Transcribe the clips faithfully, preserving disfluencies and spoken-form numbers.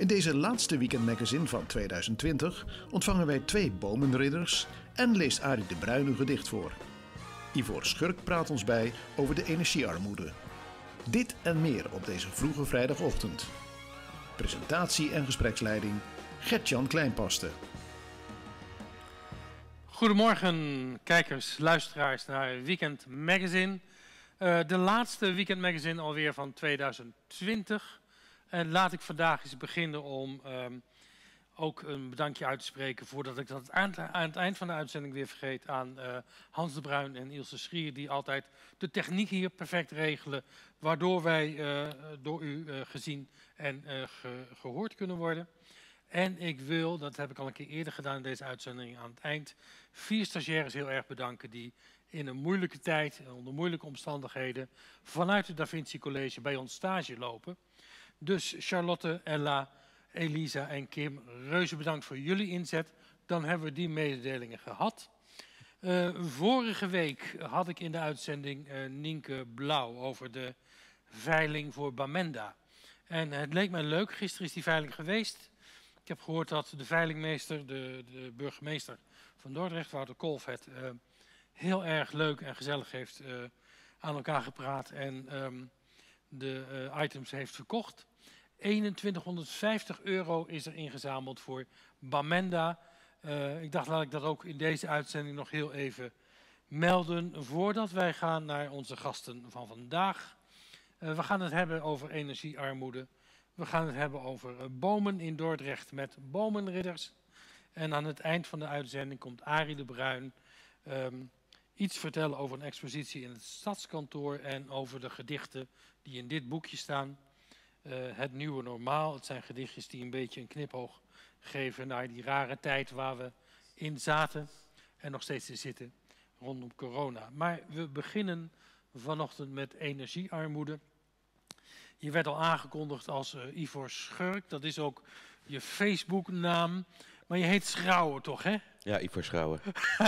In deze laatste weekendmagazine van tweeduizend twintig ontvangen wij twee bomenridders en leest Arie de Bruin een gedicht voor. Ivor Schurk praat ons bij over de energiearmoede. Dit en meer op deze vroege vrijdagochtend. Presentatie en gespreksleiding Gert-Jan Kleinpaste. Goedemorgen kijkers, luisteraars naar Weekend Magazine. Uh, de laatste Weekend Magazine alweer van tweeduizend twintig. En laat ik vandaag eens beginnen om um, ook een bedankje uit te spreken, voordat ik dat aan, aan het eind van de uitzending weer vergeet, aan uh, Hans de Bruin en Ilse Schrier, die altijd de techniek hier perfect regelen, waardoor wij uh, door u uh, gezien en uh, ge, gehoord kunnen worden. En ik wil, dat heb ik al een keer eerder gedaan in deze uitzending, aan het eind vier stagiaires heel erg bedanken die in een moeilijke tijd, onder moeilijke omstandigheden, vanuit het Da Vinci College bij ons stage lopen. Dus Charlotte, Ella, Elisa en Kim, reuze bedankt voor jullie inzet. Dan hebben we die mededelingen gehad. Uh, vorige week had ik in de uitzending uh, Nienke Blauw over de veiling voor Bamenda. En het leek mij leuk, gisteren is die veiling geweest. Ik heb gehoord dat de veilingmeester, de, de burgemeester van Dordrecht, Wouter Kolff, het uh, heel erg leuk en gezellig heeft uh, aan elkaar gepraat en um, de uh, items heeft verkocht. eenentwintighonderdvijftig euro is er ingezameld voor Bamenda. Uh, ik dacht, laat ik dat ook in deze uitzending nog heel even melden, voordat wij gaan naar onze gasten van vandaag. Uh, we gaan het hebben over energiearmoede. We gaan het hebben over uh, bomen in Dordrecht met bomenridders. En aan het eind van de uitzending komt Arie de Bruin um, iets vertellen over een expositie in het Stadskantoor en over de gedichten die in dit boekje staan. Uh, het nieuwe normaal. Het zijn gedichtjes die een beetje een knipoog geven naar die rare tijd waar we in zaten en nog steeds in zitten rondom corona. Maar we beginnen vanochtend met energiearmoede. Je werd al aangekondigd als uh, Ivor Schurk. Dat is ook je Facebook-naam. Maar je heet Schrauer toch, hè? Ja, Ivor Schrauer.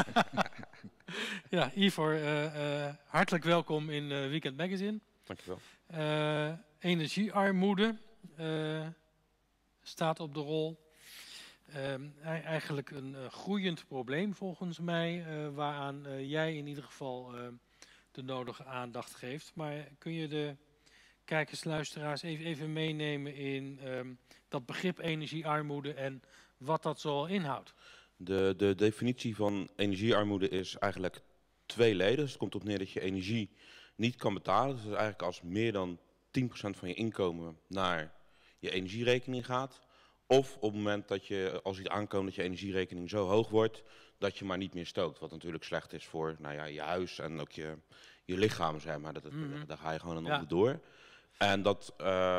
Ja, Ivor, uh, uh, hartelijk welkom in uh, Weekend Magazine. Dankjewel. Uh, energiearmoede uh, staat op de rol. Uh, eigenlijk een uh, groeiend probleem volgens mij, uh, waaraan uh, jij in ieder geval uh, de nodige aandacht geeft. Maar kun je de kijkers, luisteraars even, even meenemen in um, dat begrip energiearmoede en wat dat zoal inhoudt? De, de definitie van energiearmoede is eigenlijk tweeledig. Dus het komt op neer dat je energie niet kan betalen. Dus eigenlijk als meer dan tien procent van je inkomen naar je energierekening gaat. Of op het moment dat je, als het aankomt dat je energierekening zo hoog wordt, dat je maar niet meer stookt. Wat natuurlijk slecht is voor nou ja, je huis en ook je, je lichaam, zeg maar. Dat het, mm-hmm. Daar ga je gewoon aan ja. door. En dat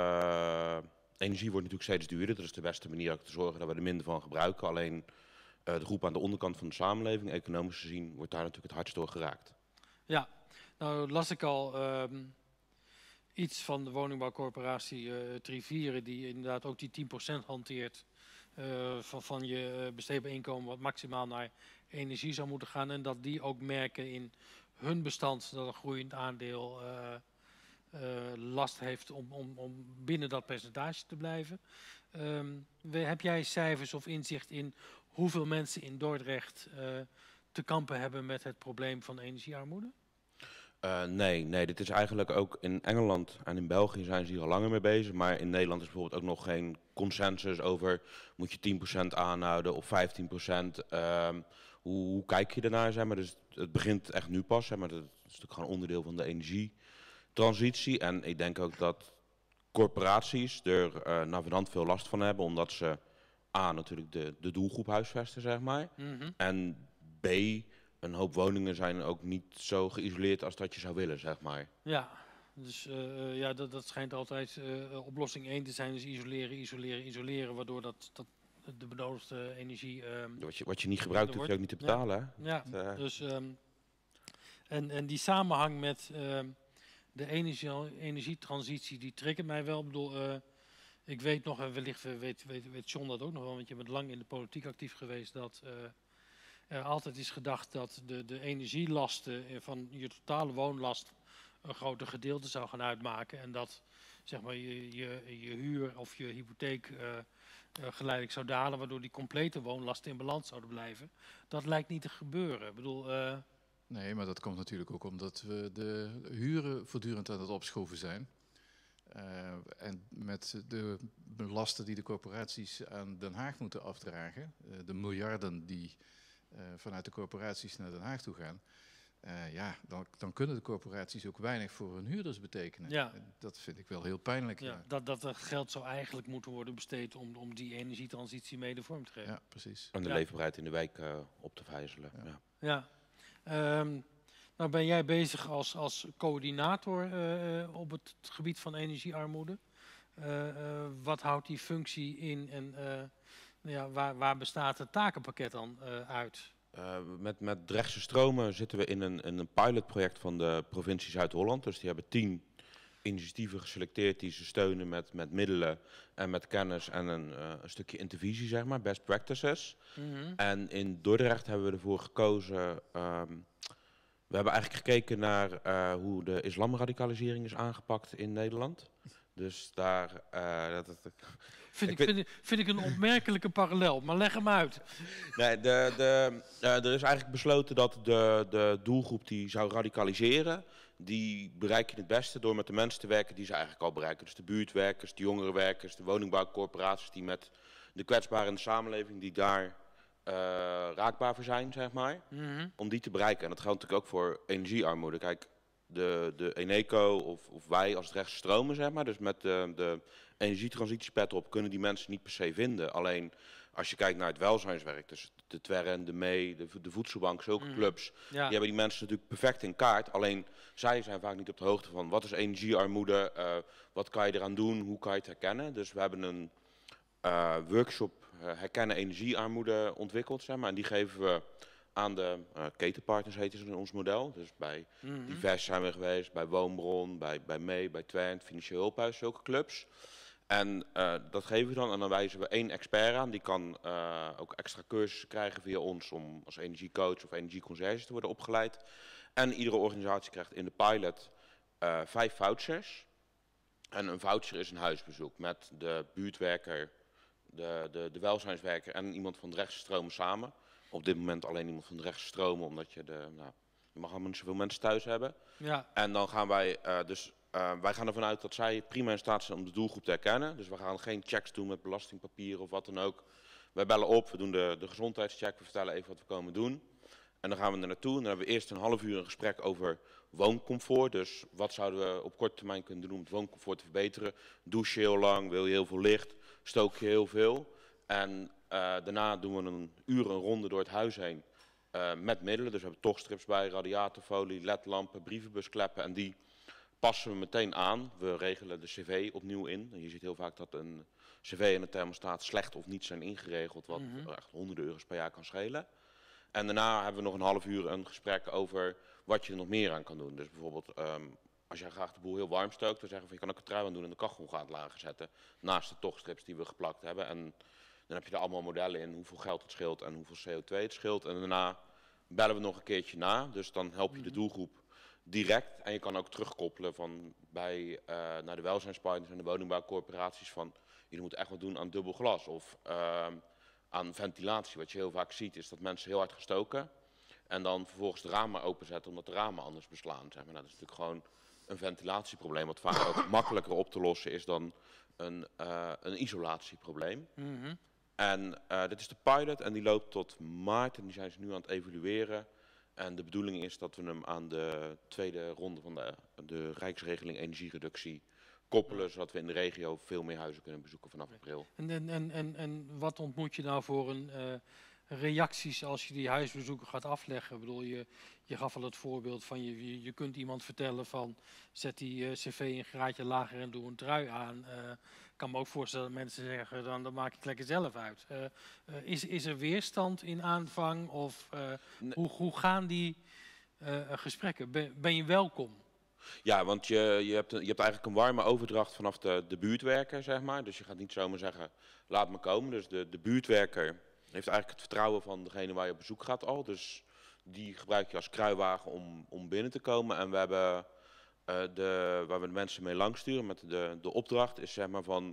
uh, energie wordt natuurlijk steeds duurder. Dat is de beste manier om te zorgen dat we er minder van gebruiken. Alleen uh, de groep aan de onderkant van de samenleving, economisch gezien, wordt daar natuurlijk het hardst door geraakt. Ja, nou las ik al um, iets van de woningbouwcorporatie uh, Trivieren, die inderdaad ook die tien procent hanteert uh, van, van je besteedbaar inkomen, wat maximaal naar energie zou moeten gaan. En dat die ook merken in hun bestand dat een groeiend aandeel uh, Uh, last heeft om, om, om binnen dat percentage te blijven. Um, we, heb jij cijfers of inzicht in hoeveel mensen in Dordrecht uh, te kampen hebben met het probleem van energiearmoede? Uh, nee, nee, dit is eigenlijk ook in Engeland en in België zijn ze hier al langer mee bezig. Maar in Nederland is bijvoorbeeld ook nog geen consensus over moet je tien procent aanhouden of vijftien procent. Uh, hoe, hoe kijk je ernaar? Zeg maar? Dus het begint echt nu pas, zeg maar. Dat is natuurlijk gewoon onderdeel van de energie. Transitie. En ik denk ook dat corporaties er uh, navenant veel last van hebben, omdat ze A, natuurlijk de, de doelgroep huisvesten, zeg maar. Mm-hmm. En B, een hoop woningen zijn ook niet zo geïsoleerd als dat je zou willen, zeg maar. Ja, dus uh, ja, dat, dat schijnt altijd uh, oplossing één te zijn, dus isoleren, isoleren, isoleren, waardoor dat, dat de benodigde energie... Uh, wat, je, wat je niet gebruikt, hoef je ook niet te betalen. Ja, hè? Ja. Uh, dus um, en, en die samenhang met... Uh, de energie, energietransitie, die triggert mij wel. Ik bedoel, uh, ik weet nog, en wellicht weet, weet, weet John dat ook nog wel, want je bent lang in de politiek actief geweest, dat uh, er altijd is gedacht dat de, de energielasten van je totale woonlast een groter gedeelte zou gaan uitmaken. En dat zeg maar, je, je, je huur of je hypotheek uh, uh, geleidelijk zou dalen, waardoor die complete woonlasten in balans zouden blijven. Dat lijkt niet te gebeuren. Ik bedoel, uh... Nee, maar dat komt natuurlijk ook omdat we de huren voortdurend aan het opschroeven zijn. Uh, en met de lasten die de corporaties aan Den Haag moeten afdragen, uh, de miljarden die uh, vanuit de corporaties naar Den Haag toe gaan, uh, ja, dan, dan kunnen de corporaties ook weinig voor hun huurders betekenen. Ja. En dat vind ik wel heel pijnlijk. Ja, Ja. Dat, dat het geld zou eigenlijk moeten worden besteed om, om die energietransitie mede vorm te geven. Ja, precies. En de Ja. leefbaarheid in de wijk uh, op te vijzelen. Ja. Ja. Ja. Um, nou ben jij bezig als, als coördinator uh, op het gebied van energiearmoede. Uh, uh, wat houdt die functie in en uh, nou ja, waar, waar bestaat het takenpakket dan uh, uit? Uh, met, met Drechtse Stromen zitten we in een, in een pilotproject van de provincie Zuid-Holland. Dus die hebben tien initiatieven geselecteerd die ze steunen met, met middelen en met kennis en een, uh, een stukje intervisie, zeg maar, best practices. Mm-hmm. En in Dordrecht hebben we ervoor gekozen. Um, we hebben eigenlijk gekeken naar uh, hoe de islamradicalisering is aangepakt in Nederland. Dus daar... Uh, dat, dat, Vind ik, ik vind, vind ik een opmerkelijke parallel, maar leg hem uit. Nee, de, de, uh, er is eigenlijk besloten dat de, de doelgroep die zou radicaliseren, die bereik je het beste door met de mensen te werken die ze eigenlijk al bereiken. Dus de buurtwerkers, de jongerenwerkers, de woningbouwcorporaties die met de kwetsbaren in de samenleving die daar uh, raakbaar voor zijn, zeg maar. Mm-hmm. Om die te bereiken. En dat geldt natuurlijk ook voor energiearmoede. Kijk, de, de Eneco of, of wij als Drechtse Stromen, zeg maar, dus met de, de energietransitiepet op, kunnen die mensen niet per se vinden. Alleen als je kijkt naar het welzijnswerk, dus de Twerren, de Mee, de, de Voedselbank, zulke mm. clubs, ja. die hebben die mensen natuurlijk perfect in kaart. Alleen zij zijn vaak niet op de hoogte van wat is energiearmoede, uh, wat kan je eraan doen, hoe kan je het herkennen. Dus we hebben een uh, workshop uh, herkennen energiearmoede ontwikkeld, zeg maar, en die geven we aan de uh, ketenpartners, heten ze in ons model. Dus bij mm-hmm. Divers zijn we geweest, bij Woonbron, bij, bij Mee, bij Twent, Financieel Hulphuis, zulke clubs. En uh, dat geven we dan en dan wijzen we één expert aan. Die kan uh, ook extra cursussen krijgen via ons om als energiecoach of energieconciërge te worden opgeleid. En iedere organisatie krijgt in de pilot uh, vijf vouchers. En een voucher is een huisbezoek met de buurtwerker, de, de, de welzijnswerker en iemand van Drechtse Stromen samen. Op dit moment alleen iemand van Drechtse Stromen, omdat je de, nou, je mag allemaal niet zoveel mensen thuis hebben. Ja. En dan gaan wij uh, dus... Uh, wij gaan ervan uit dat zij prima in staat zijn om de doelgroep te herkennen. Dus we gaan geen checks doen met belastingpapieren of wat dan ook. Wij bellen op, we doen de, de gezondheidscheck, we vertellen even wat we komen doen. En dan gaan we er naartoe en dan hebben we eerst een half uur een gesprek over wooncomfort. Dus wat zouden we op korte termijn kunnen doen om het wooncomfort te verbeteren. Douche je heel lang, wil je heel veel licht, stook je heel veel. En uh, daarna doen we een uur een ronde door het huis heen uh, met middelen. Dus we hebben tochtstrips bij, radiatorfolie, ledlampen, brievenbuskleppen en die passen we meteen aan. We regelen de cv opnieuw in. En je ziet heel vaak dat een cv en een thermostaat slecht of niet zijn ingeregeld, wat mm-hmm. echt honderden euro's per jaar kan schelen. En daarna hebben we nog een half uur een gesprek over wat je er nog meer aan kan doen. Dus bijvoorbeeld, um, als jij graag de boel heel warm stookt, dan zeggen we, je kan ook een trui aan doen en de kachel gaat lager zetten. Naast de tochtstrips die we geplakt hebben. En dan heb je er allemaal modellen in, hoeveel geld het scheelt en hoeveel C O twee het scheelt. En daarna bellen we nog een keertje na. Dus dan help je de doelgroep direct. En je kan ook terugkoppelen van bij, uh, naar de welzijnspartners en de woningbouwcorporaties van, jullie moeten echt wat doen aan dubbel glas. Of uh, aan ventilatie. Wat je heel vaak ziet is dat mensen heel hard gestoken en dan vervolgens de ramen openzetten omdat de ramen anders beslaan. Zeg maar. Nou, dat is natuurlijk gewoon een ventilatieprobleem wat vaak ook makkelijker op te lossen is dan een, uh, een isolatieprobleem. Mm-hmm. En uh, dit is de pilot en die loopt tot maart en die zijn ze nu aan het evalueren. En de bedoeling is dat we hem aan de tweede ronde van de, de Rijksregeling Energiereductie koppelen, zodat we in de regio veel meer huizen kunnen bezoeken vanaf april. En, en, en, en, en wat ontmoet je nou voor een uh, reacties als je die huisbezoeken gaat afleggen? Ik bedoel, je, je gaf al het voorbeeld van je, je, je kunt iemand vertellen van zet die uh, cv een graadje lager en doe een trui aan. Uh, ik kan me ook voorstellen dat mensen zeggen, dan, dan maak ik het lekker zelf uit. Uh, uh, is, is er weerstand in aanvang of uh, nee. hoe, hoe gaan die uh, gesprekken? Ben, ben je welkom? Ja, want je, je, hebt, je hebt eigenlijk een warme overdracht vanaf de, de buurtwerker, zeg maar. Dus je gaat niet zomaar zeggen, laat me komen. Dus de, de buurtwerker heeft eigenlijk het vertrouwen van degene waar je op bezoek gaat al. Dus die gebruik je als kruiwagen om, om binnen te komen. En we hebben uh, de, waar we de mensen mee langsturen met de, de opdracht is zeg maar van...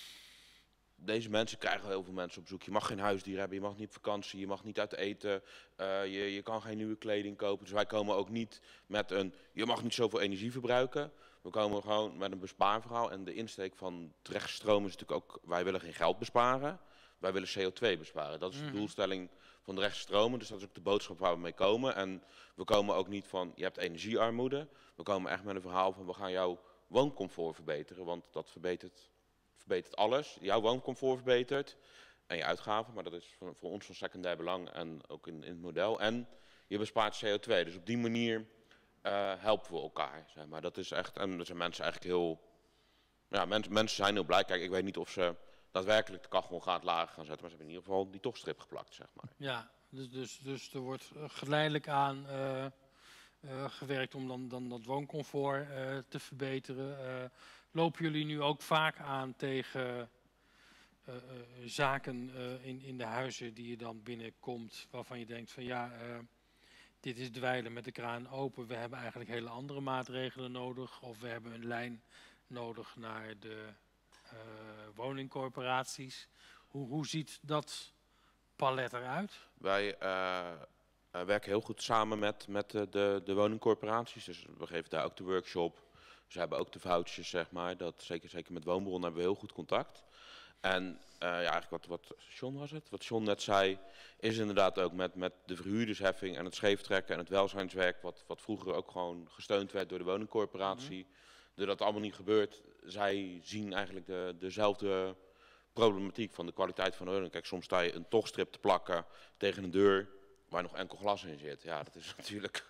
Deze mensen krijgen heel veel mensen op bezoek. Je mag geen huisdier hebben, je mag niet op vakantie, je mag niet uit eten. Uh, je, je kan geen nieuwe kleding kopen. Dus wij komen ook niet met een, je mag niet zoveel energie verbruiken. We komen gewoon met een bespaarverhaal. En de insteek van het rechtstroom is natuurlijk ook, wij willen geen geld besparen. Wij willen C O twee besparen. Dat is de doelstelling van de rechtstromen. Dus dat is ook de boodschap waar we mee komen. En we komen ook niet van, je hebt energiearmoede. We komen echt met een verhaal van, we gaan jouw wooncomfort verbeteren. Want dat verbetert... verbetert alles. Jouw wooncomfort verbetert en je uitgaven, maar dat is voor, voor ons van secundair belang en ook in, in het model. En je bespaart C O twee. Dus op die manier uh, helpen we elkaar. Zeg maar. Dat is echt, en daar zijn mensen eigenlijk heel, ja, mens, mensen zijn heel blij. Kijk, ik weet niet of ze daadwerkelijk de kachel gaat lager gaan zetten, maar ze hebben in ieder geval die tochtstrip geplakt, zeg maar. Ja, dus, dus, dus er wordt geleidelijk aan uh, uh, gewerkt om dan, dan dat wooncomfort uh, te verbeteren. Uh, Lopen jullie nu ook vaak aan tegen uh, uh, zaken uh, in, in de huizen die je dan binnenkomt, waarvan je denkt van ja, uh, dit is dweilen met de kraan open, we hebben eigenlijk hele andere maatregelen nodig, of we hebben een lijn nodig naar de uh, woningcorporaties. Hoe, hoe ziet dat palet eruit? Wij uh, uh, werken heel goed samen met, met de, de, de woningcorporaties, dus we geven daar ook de workshop. Ze hebben ook de vouchers, zeg maar. Dat, zeker, zeker met woonbron hebben we heel goed contact. En uh, ja, eigenlijk wat, wat John was het? Wat John net zei, is inderdaad ook met, met de verhuurdersheffing en het scheeftrekken en het welzijnswerk, wat, wat vroeger ook gewoon gesteund werd door de woningcorporatie. Mm-hmm. Doordat het allemaal niet gebeurt, zij zien eigenlijk de, dezelfde problematiek van de kwaliteit van de woning. Kijk, soms sta je een tochtstrip te plakken tegen een deur waar nog enkel glas in zit. Ja, dat is natuurlijk...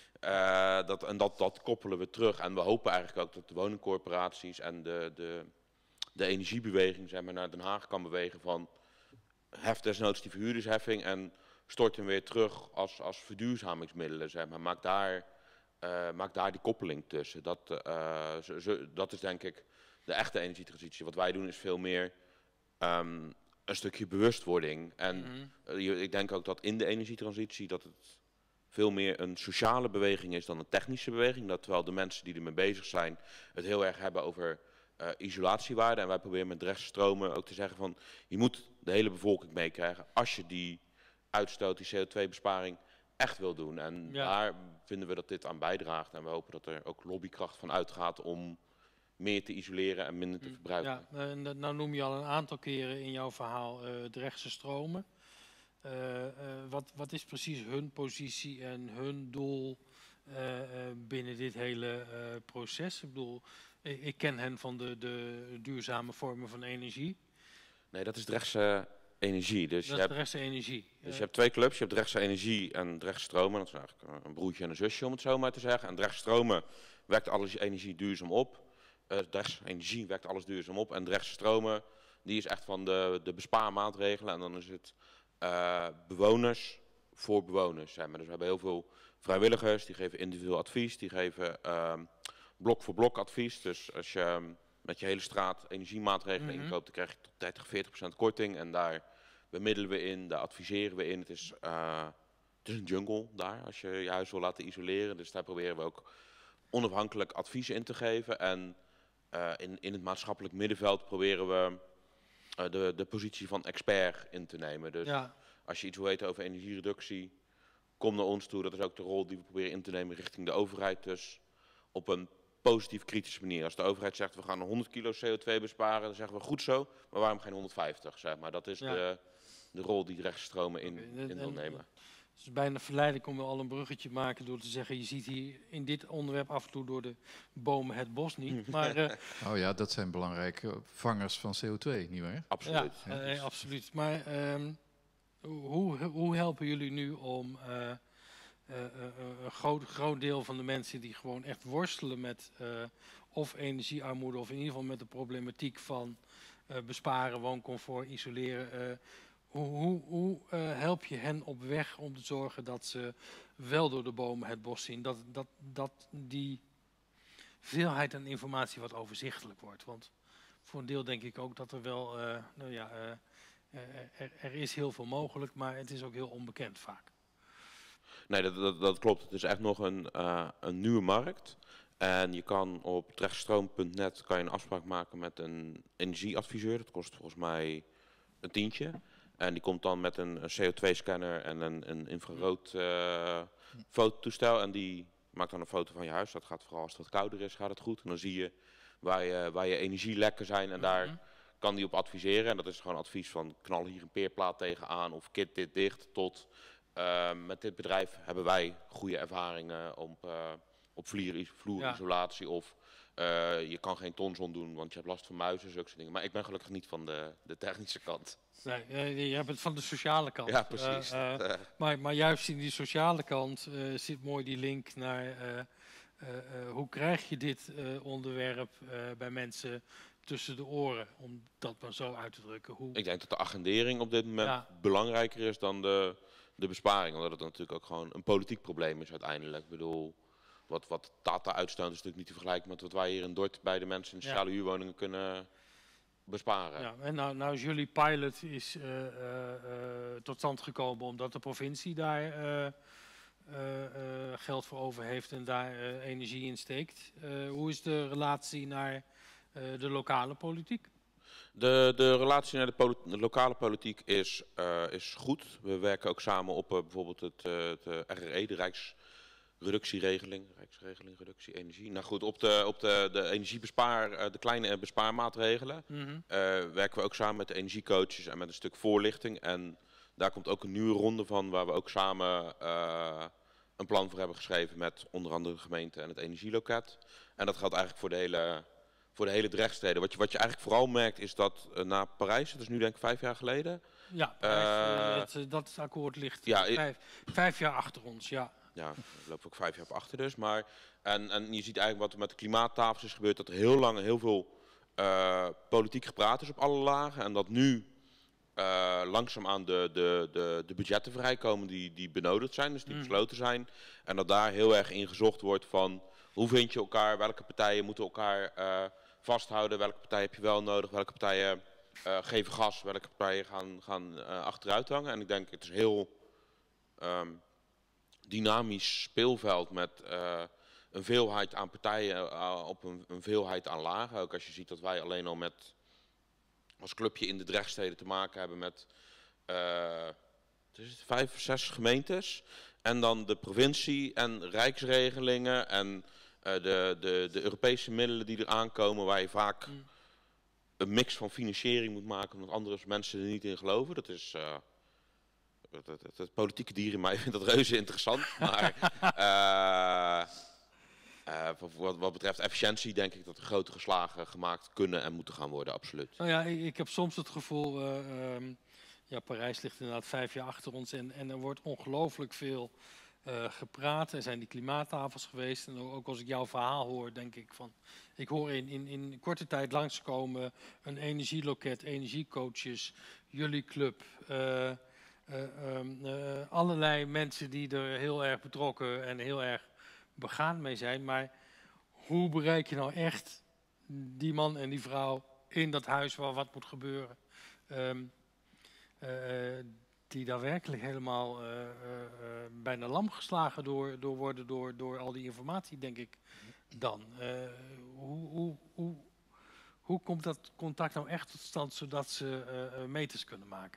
Uh, dat, en dat, dat koppelen we terug. En we hopen eigenlijk ook dat de woningcorporaties en de, de, de energiebeweging zeg maar, naar Den Haag kan bewegen van hef desnoods die verhuurdersheffing en stort hem weer terug als, als verduurzamingsmiddelen. Zeg maar. maak, daar, uh, maak daar die koppeling tussen. Dat, uh, zo, zo, dat is denk ik de echte energietransitie. Wat wij doen is veel meer um, een stukje bewustwording. En mm-hmm. uh, ik denk ook dat in de energietransitie dat het veel meer een sociale beweging is dan een technische beweging. Dat terwijl de mensen die ermee bezig zijn het heel erg hebben over uh, isolatiewaarde. En wij proberen met rechtstromen ook te zeggen van je moet de hele bevolking meekrijgen als je die uitstoot, die C O twee besparing echt wil doen. En ja. daar vinden we dat dit aan bijdraagt. En we hopen dat er ook lobbykracht van uitgaat om meer te isoleren en minder te verbruiken. Ja, en nou noem je al een aantal keren in jouw verhaal uh, de rechtse stromen. Uh, uh, wat, wat is precies hun positie en hun doel uh, uh, binnen dit hele uh, proces? Ik bedoel, ik, ik ken hen van de, de duurzame vormen van energie. Nee, dat is de rechtse energie. Dus dat je is de hebt, rechtse energie. Dus je hebt twee clubs, je hebt de rechtse energie en de rechtse stromen. Dat is eigenlijk een broertje en een zusje om het zo maar te zeggen. En de rechtse stromen wekt alles energie duurzaam op. Uh, de rechtse energie wekt alles duurzaam op. En de rechtse stromen, die is echt van de, de bespaarmaatregelen. En dan is het... Uh, bewoners voor bewoners. Zeg maar. Dus we hebben heel veel vrijwilligers, die geven individueel advies, die geven uh, blok voor blok advies. Dus als je um, met je hele straat energiemaatregelen mm-hmm. inkoopt, dan krijg je tot dertig, veertig procent korting. En daar bemiddelen we in, daar adviseren we in. Het is, uh, het is een jungle daar, als je je huis wil laten isoleren. Dus daar proberen we ook onafhankelijk advies in te geven. En uh, in, in het maatschappelijk middenveld proberen we Uh, de, de positie van expert in te nemen. Dus ja. als je iets wil weten over energiereductie, kom naar ons toe. Dat is ook de rol die we proberen in te nemen richting de overheid. Dus op een positief kritische manier. Als de overheid zegt we gaan honderd kilo C O twee besparen, dan zeggen we goed zo, maar waarom geen honderdvijftig? Zeg maar. Dat is ja. de, de rol die rechtsstromen in, okay. in wil nemen. Het is bijna verleidelijk om wel al een bruggetje te maken door te zeggen, je ziet hier in dit onderwerp af en toe door de bomen het bos niet. Maar, uh, oh ja, dat zijn belangrijke vangers van C O twee, nietwaar? Absoluut. Ja, uh, uh, absoluut. Maar um, hoe, hoe helpen jullie nu om uh, uh, uh, een groot, groot deel van de mensen die gewoon echt worstelen met uh, of energiearmoede of in ieder geval met de problematiek van uh, besparen, wooncomfort, isoleren. Uh, Hoe, hoe, hoe uh, help je hen op weg om te zorgen dat ze wel door de bomen het bos zien? Dat, dat, dat die veelheid aan informatie wat overzichtelijk wordt. Want voor een deel denk ik ook dat er wel, uh, nou ja, uh, er, er is heel veel mogelijk, maar het is ook heel onbekend vaak. Nee, dat, dat, dat klopt. Het is echt nog een, uh, een nieuwe markt. En je kan op trechtstroom punt net kan je een afspraak maken met een energieadviseur. Dat kost volgens mij een tientje. En die komt dan met een C O twee scanner en een, een infrarood uh, fototoestel. En die maakt dan een foto van je huis. Dat gaat vooral als het wat kouder is, gaat het goed. En dan zie je waar je, waar je energielekken zijn. En daar mm-hmm. kan die op adviseren. En dat is gewoon advies van knal hier een peerplaat tegenaan of kit dit dicht. Tot uh, met dit bedrijf hebben wij goede ervaringen op, uh, op vloerisolatie. Ja. Of uh, je kan geen tonzon doen, want je hebt last van muizen, zulke dingen. Maar ik ben gelukkig niet van de, de technische kant. Nee, je hebt het van de sociale kant. Ja, precies. Uh, uh, maar, maar juist in die sociale kant uh, zit mooi die link naar uh, uh, uh, hoe krijg je dit uh, onderwerp uh, bij mensen tussen de oren, om dat maar zo uit te drukken. Hoe... Ik denk dat de agendering op dit moment ja. belangrijker is dan de, de besparing, omdat het natuurlijk ook gewoon een politiek probleem is uiteindelijk. Ik bedoel, wat, wat Tata uitstoot is natuurlijk niet te vergelijken met wat wij hier in Dort bij de mensen in sociale ja. huurwoningen kunnen besparen. Ja, en nou, nou is jullie pilot is uh, uh, uh, tot stand gekomen omdat de provincie daar uh, uh, uh, geld voor over heeft en daar uh, energie in steekt. Uh, hoe is de relatie naar uh, de lokale politiek? De, de relatie naar de, politi de lokale politiek is, uh, is goed. We werken ook samen op uh, bijvoorbeeld het, uh, het uh, R R E, de Rijks... Reductieregeling, Rijksregeling, reductie, energie. Nou goed, op de, op de, de energiebespaar, de kleine bespaarmaatregelen mm-hmm. uh, werken we ook samen met de energiecoaches en met een stuk voorlichting. En daar komt ook een nieuwe ronde van, waar we ook samen uh, een plan voor hebben geschreven met onder andere de gemeente en het energieloket. En dat geldt eigenlijk voor de hele, voor de hele Drechtsteden. Wat je, wat je eigenlijk vooral merkt is dat uh, na Parijs, dat is nu denk ik vijf jaar geleden. Ja, Parijs, uh, het, dat akkoord ligt ja, vijf, vijf jaar achter ons, ja. Ja, daar lopen we ook vijf jaar op achter dus. Maar, en, en je ziet eigenlijk wat er met de klimaattafels is gebeurd, dat er heel lang heel veel uh, politiek gepraat is op alle lagen. En dat nu uh, langzaamaan de, de, de, de budgetten vrijkomen die, die benodigd zijn, dus die mm. besloten zijn. En dat daar heel erg in gezocht wordt van hoe vind je elkaar, welke partijen moeten elkaar uh, vasthouden, welke partijen heb je wel nodig, welke partijen uh, geven gas, welke partijen gaan, gaan uh, achteruit hangen. En ik denk het is heel... Um, dynamisch speelveld met uh, een veelheid aan partijen uh, op een, een veelheid aan lagen. Ook als je ziet dat wij alleen al met als clubje in de Drechtsteden te maken hebben met uh, is het, vijf of zes gemeentes. En dan de provincie en rijksregelingen en uh, de, de, de Europese middelen die er aankomen, waar je vaak mm. een mix van financiering moet maken omdat andere mensen er niet in geloven. Dat is... Uh, Het, het, het, het politieke dier in mij vindt dat reuze interessant, maar uh, uh, wat, wat betreft efficiëntie denk ik dat er grotere slagen gemaakt kunnen en moeten gaan worden, absoluut. Nou ja, ik, ik heb soms het gevoel, uh, um, ja, Parijs ligt inderdaad vijf jaar achter ons en, en er wordt ongelooflijk veel uh, gepraat. Er zijn die klimaattafels geweest en ook als ik jouw verhaal hoor, denk ik van, ik hoor in, in, in korte tijd langskomen een energieloket, energiecoaches, jullie club. Uh, Uh, um, uh, allerlei mensen die er heel erg betrokken en heel erg begaan mee zijn. Maar hoe bereik je nou echt die man en die vrouw in dat huis waar wat moet gebeuren? Um, uh, die daadwerkelijk helemaal uh, uh, uh, bijna lam geslagen door, door worden door, door al die informatie, denk ik dan. Uh, hoe, hoe, hoe, hoe komt dat contact nou echt tot stand zodat ze uh, uh, meters kunnen maken?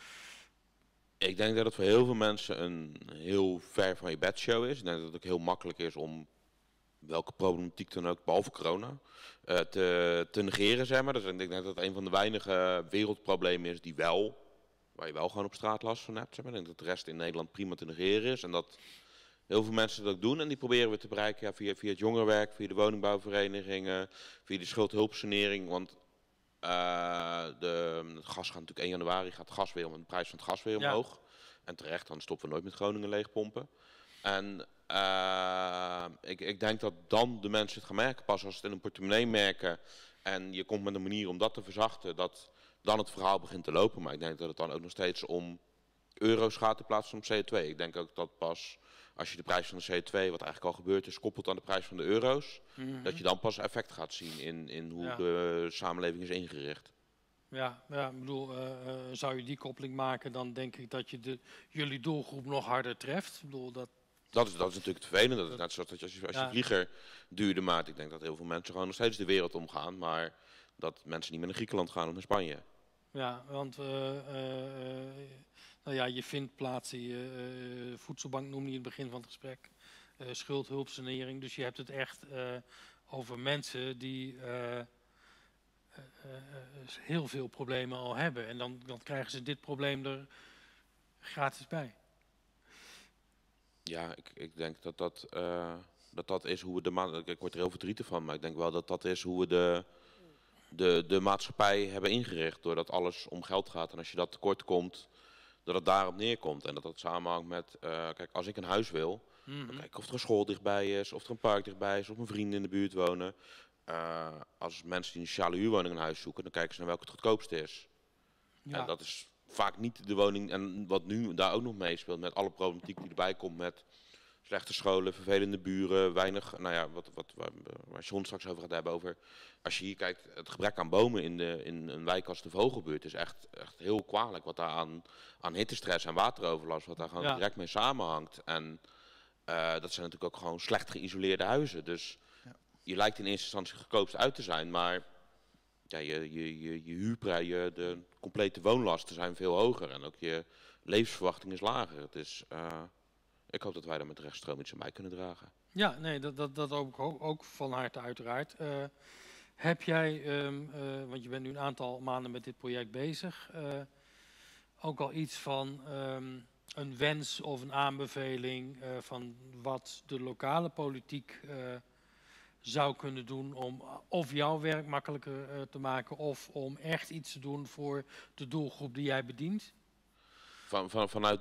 Ik denk dat het voor heel veel mensen een heel ver van je bed show is. Ik denk dat het ook heel makkelijk is om welke problematiek dan ook, behalve corona, uh, te, te negeren, zeg maar. Dus ik denk dat het een van de weinige wereldproblemen is die wel, waar je wel gewoon op straat last van hebt. Zeg maar. Ik denk dat de rest in Nederland prima te negeren is. En dat heel veel mensen dat ook doen. En die proberen we te bereiken ja, via, via het jongerenwerk, via de woningbouwverenigingen, via de schuldhulpsanering. Want Uh, de, het gas gaat natuurlijk één januari, gaat het gas weer om, de prijs van het gas weer omhoog. Ja. En terecht, dan stoppen we nooit met Groningen leegpompen. En uh, ik, ik denk dat dan de mensen het gaan merken, pas als ze het in een portemonnee merken en je komt met een manier om dat te verzachten, dat dan het verhaal begint te lopen. Maar ik denk dat het dan ook nog steeds om euro's gaat in plaats van om C O twee. Ik denk ook dat pas als je de prijs van de C O twee, wat eigenlijk al gebeurd is, koppelt aan de prijs van de euro's, mm-hmm. dat je dan pas effect gaat zien in, in hoe ja. de samenleving is ingericht. Ja, ja ik bedoel, uh, uh, zou je die koppeling maken, dan denk ik dat je de, jullie doelgroep nog harder treft. Ik bedoel, dat Dat is, dat is natuurlijk het vervelende. Dat is net zoals dat je als je, als je Ja. vlieger duurder maakt. Ik denk dat heel veel mensen gewoon nog steeds de wereld omgaan. Maar dat mensen niet meer naar Griekenland gaan of naar Spanje. Ja, want uh, uh, uh, nou ja, je vindt plaatsen, je, uh, voedselbank noemde je in het begin van het gesprek, uh, schuldhulpsanering. Dus je hebt het echt uh, over mensen die uh, uh, uh, heel veel problemen al hebben. En dan, dan krijgen ze dit probleem er gratis bij. Ja, ik, ik denk dat dat, uh, dat dat is hoe we de maatschappij... Ik word er heel verdrietig van, maar ik denk wel dat dat is hoe we de, de, de maatschappij hebben ingericht. Doordat alles om geld gaat. En als je dat tekort komt, dat het daarop neerkomt. En dat dat samenhangt met... Uh, kijk, als ik een huis wil, mm-hmm. dan kijk ik of er een school dichtbij is, of er een park dichtbij is, of mijn vrienden in de buurt wonen. Uh, als mensen die een sociale huurwoning een huis zoeken, dan kijken ze naar welke het goedkoopste is. Ja. En dat is vaak niet de woning, en wat nu daar ook nog meespeelt, met alle problematiek die erbij komt met slechte scholen, vervelende buren, weinig, nou ja, wat, wat, waar, waar John straks over gaat hebben, over, als je hier kijkt, het gebrek aan bomen in, de, in een wijk als de Vogelbuurt is echt, echt heel kwalijk, wat daar aan, aan hittestress en wateroverlast, wat daar gewoon ja. direct mee samenhangt. En uh, dat zijn natuurlijk ook gewoon slecht geïsoleerde huizen, dus ja. je lijkt in eerste instantie goedkoopst uit te zijn, maar ja, je, je, je, je huurprijzen, de complete woonlasten zijn veel hoger en ook je levensverwachting is lager. Het is, uh, ik hoop dat wij daar met de rechtstroom iets aan bij kunnen dragen. Ja, nee, dat, dat, dat ook, ook van harte uiteraard. Uh, heb jij, um, uh, want je bent nu een aantal maanden met dit project bezig, uh, ook al iets van um, een wens of een aanbeveling uh, van wat de lokale politiek uh, zou kunnen doen om of jouw werk makkelijker uh, te maken of om echt iets te doen voor de doelgroep die jij bedient? Van, van, vanuit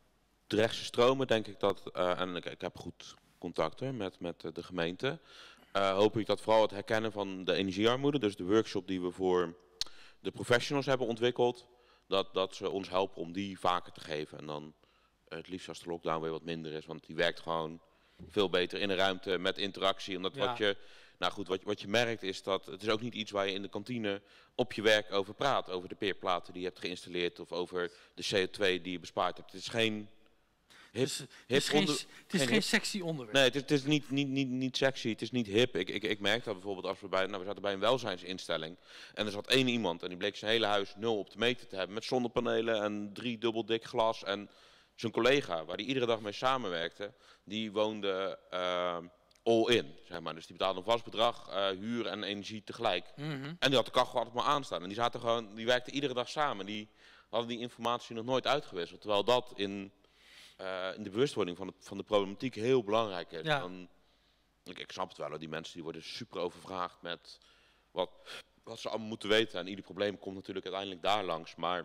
de rechtse stromen denk ik dat, uh, en ik, ik heb goed contact hè, met, met de gemeente, uh, hoop ik dat vooral het herkennen van de energiearmoede, dus de workshop die we voor de professionals hebben ontwikkeld, dat, dat ze ons helpen om die vaker te geven. En dan uh, het liefst als de lockdown weer wat minder is, want die werkt gewoon veel beter in een ruimte met interactie. Omdat ja. wat je, nou goed, wat, wat je merkt is dat het is ook niet iets waar je in de kantine op je werk over praat. Over de peerplaten die je hebt geïnstalleerd of over de C O twee die je bespaard hebt. Het is geen hip, dus, het is hip geen, onder, het is geen, geen sexy onderwerp. Nee, het is, het is niet, niet, niet, niet sexy, het is niet hip. Ik, ik, ik merk dat bijvoorbeeld als we bij, nou we zaten bij een welzijnsinstelling en er zat één iemand en die bleek zijn hele huis nul op de meter te hebben met zonnepanelen en drie dubbel dik glas en zijn collega, waar hij iedere dag mee samenwerkte, die woonde uh, all-in, zeg maar. Dus die betaalde een vast bedrag, uh, huur en energie tegelijk. Mm-hmm. En die had de kachel altijd maar aanstaan. En die zaten gewoon, die werkten iedere dag samen. Die hadden die informatie nog nooit uitgewisseld. Terwijl dat in, uh, in de bewustwording van de, van de problematiek heel belangrijk is. Ja. Dan, ik, ik snap het wel, hoor. Die mensen die worden super overvraagd met wat, wat ze allemaal moeten weten. En ieder probleem komt natuurlijk uiteindelijk daar langs. Maar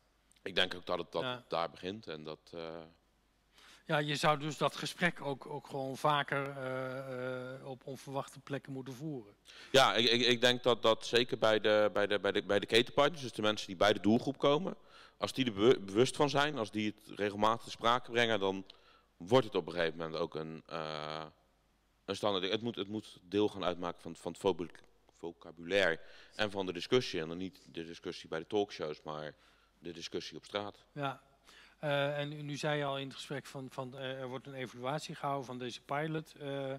ik denk ook dat het dat ja. daar begint en dat... Uh... Ja, je zou dus dat gesprek ook, ook gewoon vaker uh, uh, op onverwachte plekken moeten voeren. Ja, ik, ik, ik denk dat dat zeker bij de, bij, de, bij, de, bij de ketenpartners, dus de mensen die bij de doelgroep komen, als die er be bewust van zijn, als die het regelmatig te sprake brengen, dan wordt het op een gegeven moment ook een, uh, een standaard. Het moet, het moet deel gaan uitmaken van, van het vocabulaire en van de discussie. En dan niet de discussie bij de talkshows, maar de discussie op straat. Ja, uh, en nu zei je al in het gesprek van, van uh, er wordt een evaluatie gehouden van deze pilot. Uh,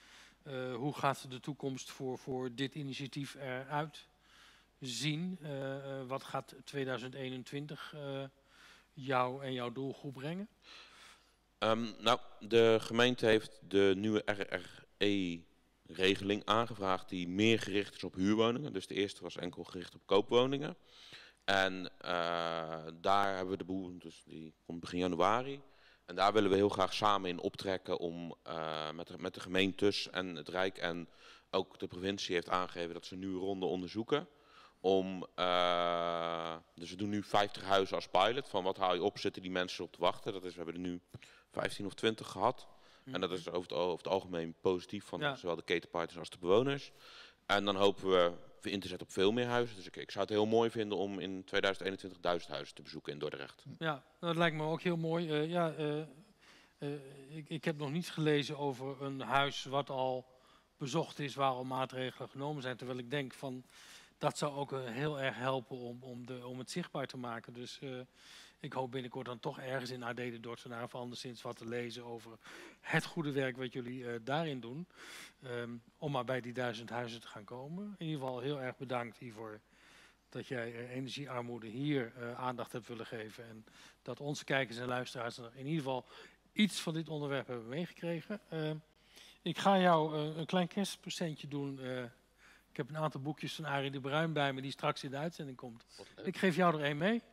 uh, hoe gaat de toekomst voor, voor dit initiatief eruit zien? Uh, uh, wat gaat tweeduizend eenentwintig uh, jou en jouw doelgroep brengen? Um, nou, de gemeente heeft de nieuwe R R E-regeling aangevraagd die meer gericht is op huurwoningen. Dus de eerste was enkel gericht op koopwoningen. En uh, daar hebben we de boel, dus die komt begin januari. En daar willen we heel graag samen in optrekken om uh, met, de, met de gemeentes en het Rijk en ook de provincie heeft aangegeven dat ze een nieuwe ronde onderzoeken. Om, uh, dus we doen nu vijftig huizen als pilot. Van wat haal je op, zitten die mensen op te wachten. Dat is, we hebben er nu vijftien of twintig gehad. Mm. En dat is over het, over het algemeen positief van ja. zowel de ketenpartners als de bewoners. En dan hopen we in te zetten op veel meer huizen. Dus ik, ik zou het heel mooi vinden om in tweeduizend eenentwintig duizend huizen te bezoeken in Dordrecht. Ja, dat lijkt me ook heel mooi. Uh, ja, uh, uh, ik, ik heb nog niets gelezen over een huis wat al bezocht is, waar al maatregelen genomen zijn. Terwijl ik denk van, dat zou ook uh, heel erg helpen om, om, de, om het zichtbaar te maken. Dus uh, ik hoop binnenkort dan toch ergens in A D de Dordtenaar of anderszins wat te lezen over het goede werk wat jullie uh, daarin doen. Um, om maar bij die duizend huizen te gaan komen. In ieder geval heel erg bedankt hiervoor dat jij uh, energiearmoede hier uh, aandacht hebt willen geven. En dat onze kijkers en luisteraars er in ieder geval iets van dit onderwerp hebben meegekregen. Uh, ik ga jou uh, een klein kerstpresentje doen. Uh, ik heb een aantal boekjes van Arie de Bruin bij me die straks in de uitzending komt. Ik geef jou er één mee.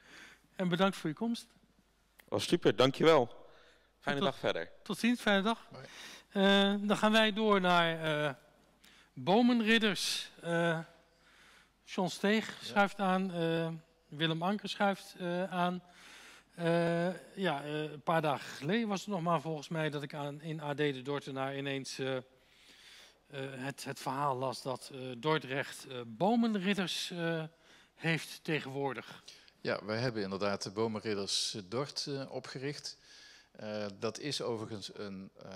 En bedankt voor je komst. Was super, dankjewel. Fijne tot, dag verder. Tot ziens, fijne dag. Uh, dan gaan wij door naar uh, Bomenridders. Uh, John Steeg schuift aan. Uh, Willem Anker schuift uh, aan. Uh, ja, uh, een paar dagen geleden was het nog maar volgens mij dat ik aan, in A D de Dordtenaar ineens uh, uh, het, het verhaal las dat uh, Dordrecht uh, Bomenridders uh, heeft tegenwoordig. Ja, wij hebben inderdaad de Bomenridders Dort uh, opgericht. Uh, dat is overigens een uh,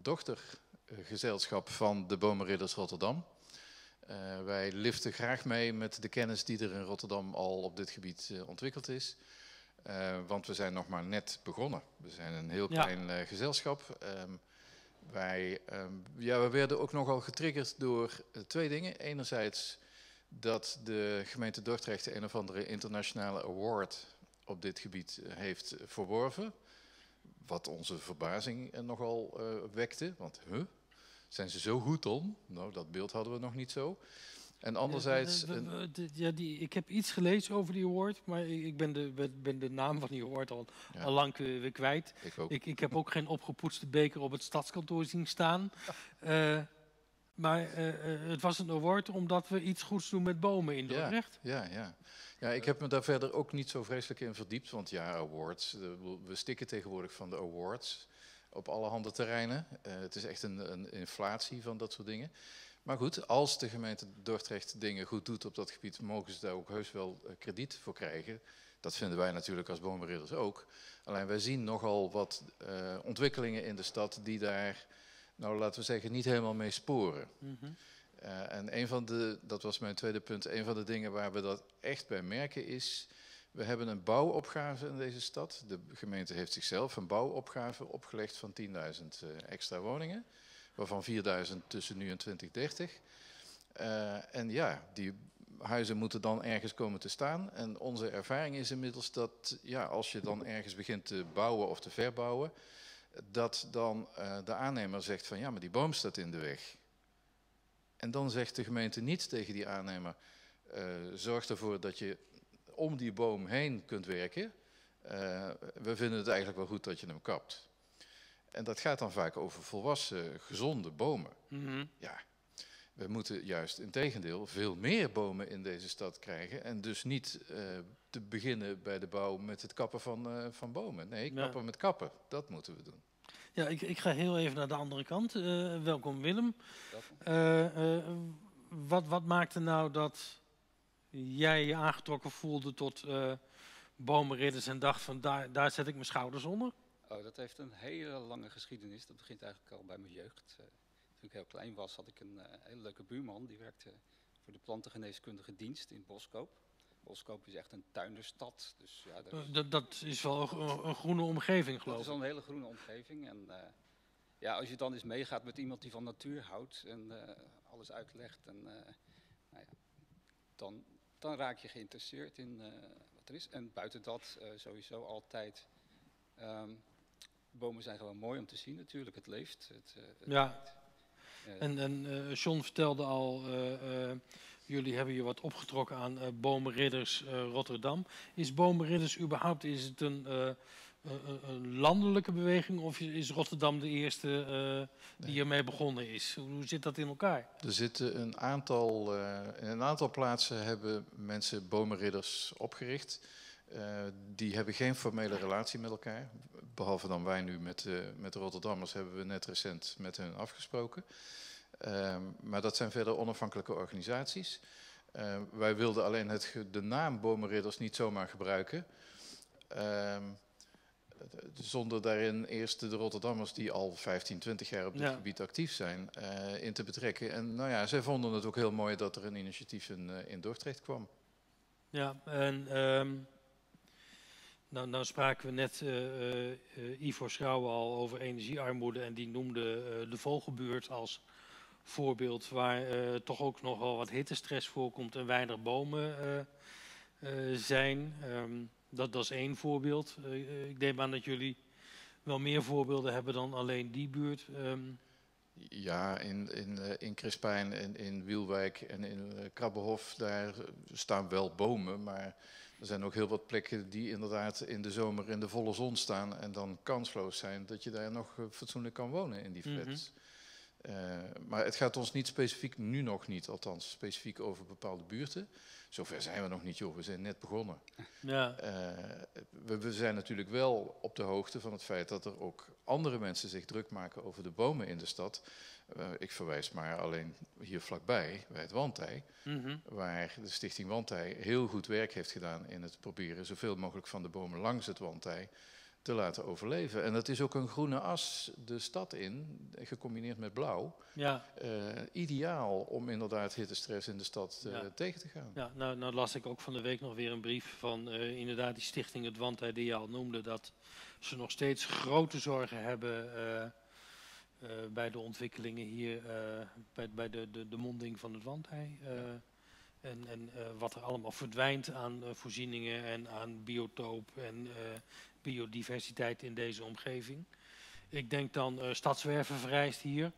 dochtergezelschap van de Bomenridders Rotterdam. Uh, wij liften graag mee met de kennis die er in Rotterdam al op dit gebied uh, ontwikkeld is. Uh, want we zijn nog maar net begonnen. We zijn een heel klein ja. uh, gezelschap. Um, wij, um, ja, we werden ook nogal getriggerd door uh, twee dingen. Enerzijds dat de gemeente Dordrecht een of andere internationale award op dit gebied uh, heeft verworven. Wat onze verbazing uh, nogal uh, wekte. Want, huh? Zijn ze zo goed om? Nou, dat beeld hadden we nog niet zo. En anderzijds... Ja, we, we, ja, die, ik heb iets gelezen over die award, maar ik ben de, ben de naam van die award al, ja. al lang weer kwijt. Ik, ook. Ik, ik heb ook geen opgepoetste beker op het stadskantoor zien staan. Uh, maar uh, het was een award omdat we iets goeds doen met bomen in Dordrecht. Ja, ja, ja. Ja, ik heb me daar verder ook niet zo vreselijk in verdiept, want ja, awards, we stikken tegenwoordig van de awards op allerhande terreinen. Uh, het is echt een, een inflatie van dat soort dingen. Maar goed, als de gemeente Dordrecht dingen goed doet op dat gebied, mogen ze daar ook heus wel uh, krediet voor krijgen. Dat vinden wij natuurlijk als Bomenridders ook. Alleen wij zien nogal wat uh, ontwikkelingen in de stad die daar, nou laten we zeggen, niet helemaal mee sporen. Mm-hmm. Uh, en een van de, dat was mijn tweede punt, een van de dingen waar we dat echt bij merken is, we hebben een bouwopgave in deze stad. De gemeente heeft zichzelf een bouwopgave opgelegd van tienduizend uh, extra woningen. Waarvan vierduizend tussen nu en twintig dertig. Uh, en ja, die huizen moeten dan ergens komen te staan. En onze ervaring is inmiddels dat ja, als je dan ergens begint te bouwen of te verbouwen, dat dan uh, de aannemer zegt van ja, maar die boom staat in de weg. En dan zegt de gemeente niet tegen die aannemer, uh, zorg ervoor dat je om die boom heen kunt werken. Uh, we vinden het eigenlijk wel goed dat je hem kapt. En dat gaat dan vaak over volwassen, gezonde bomen. Mm-hmm. Ja, we moeten juist integendeel veel meer bomen in deze stad krijgen. En dus niet uh, te beginnen bij de bouw met het kappen van, uh, van bomen. Nee, kappen ja. met kappen. Dat moeten we doen. Ja, ik, ik ga heel even naar de andere kant. Uh, welkom Willem. Uh, uh, wat, wat maakte nou dat jij je aangetrokken voelde tot uh, Bomenridders en dacht van daar, daar zet ik mijn schouders onder? Oh, dat heeft een hele lange geschiedenis. Dat begint eigenlijk al bij mijn jeugd. Uh, toen ik heel klein was, had ik een uh, hele leuke buurman. Die werkte voor de plantengeneeskundige dienst in Boskoop. Boskoop is echt een tuinderstad. Dus, ja, dat, is, dat, dat is wel een, een groene omgeving, geloof ik. Dat is wel een hele groene omgeving. En uh, ja, als je dan eens meegaat met iemand die van natuur houdt en uh, alles uitlegt, en, uh, nou ja, dan, dan raak je geïnteresseerd in uh, wat er is. En buiten dat uh, sowieso altijd... Um, bomen zijn gewoon mooi om te zien natuurlijk, het leeft. Het, uh, het ja, uh, en, en uh, John vertelde al, uh, uh, jullie hebben je wat opgetrokken aan uh, Bomenridders uh, Rotterdam. Is Bomenridders überhaupt, is het een, uh, een, een landelijke beweging of is Rotterdam de eerste uh, die ermee begonnen is? Hoe zit dat in elkaar? Er zitten een aantal, uh, in een aantal plaatsen hebben mensen Bomenridders opgericht. Uh, die hebben geen formele relatie met elkaar. Behalve dan wij nu met, uh, met de Rotterdammers hebben we net recent met hen afgesproken. Uh, maar dat zijn verder onafhankelijke organisaties. Uh, wij wilden alleen het, de naam Bomenridders niet zomaar gebruiken. Uh, zonder daarin eerst de Rotterdammers die al vijftien, twintig jaar op dit Ja. gebied actief zijn, uh, in te betrekken. En nou ja, zij vonden het ook heel mooi dat er een initiatief in, uh, in Dordrecht kwam. Ja, en um, nou, nou spraken we net uh, uh, Ivo Schrouwen al over energiearmoede en die noemde uh, de Vogelbuurt als voorbeeld waar uh, toch ook nogal wat hittestress voorkomt en weinig bomen uh, uh, zijn. Um, dat, dat is één voorbeeld. Uh, ik neem aan dat jullie wel meer voorbeelden hebben dan alleen die buurt. Um, Ja, in, in, uh, in Crispijn en in Wielwijk en in uh, Krabbehof, daar staan wel bomen, maar er zijn ook heel wat plekken die inderdaad in de zomer in de volle zon staan en dan kansloos zijn dat je daar nog uh, fatsoenlijk kan wonen in die flats. Mm-hmm. Uh, maar het gaat ons niet specifiek, nu nog niet althans, specifiek over bepaalde buurten. Zover zijn we nog niet, joh, we zijn net begonnen. Ja. Uh, we, we zijn natuurlijk wel op de hoogte van het feit dat er ook andere mensen zich druk maken over de bomen in de stad. Uh, ik verwijs maar alleen hier vlakbij, bij het Wandtij, mm-hmm. waar de Stichting Wandtij heel goed werk heeft gedaan in het proberen zoveel mogelijk van de bomen langs het Wandtij te laten overleven. En dat is ook een groene as de stad in, gecombineerd met blauw. Ja. Uh, ideaal om inderdaad hittestress in de stad uh, ja. tegen te gaan. Ja, nou, nou las ik ook van de week nog weer een brief van uh, inderdaad die stichting Het Wandtij die je al noemde, dat ze nog steeds grote zorgen hebben uh, uh, bij de ontwikkelingen hier, uh, bij, bij de, de, de monding van het Wandtij. Uh, ja. En, en uh, wat er allemaal verdwijnt aan uh, voorzieningen en aan biotoop en uh, biodiversiteit in deze omgeving. Ik denk dan uh, Stadswerven vereist hier.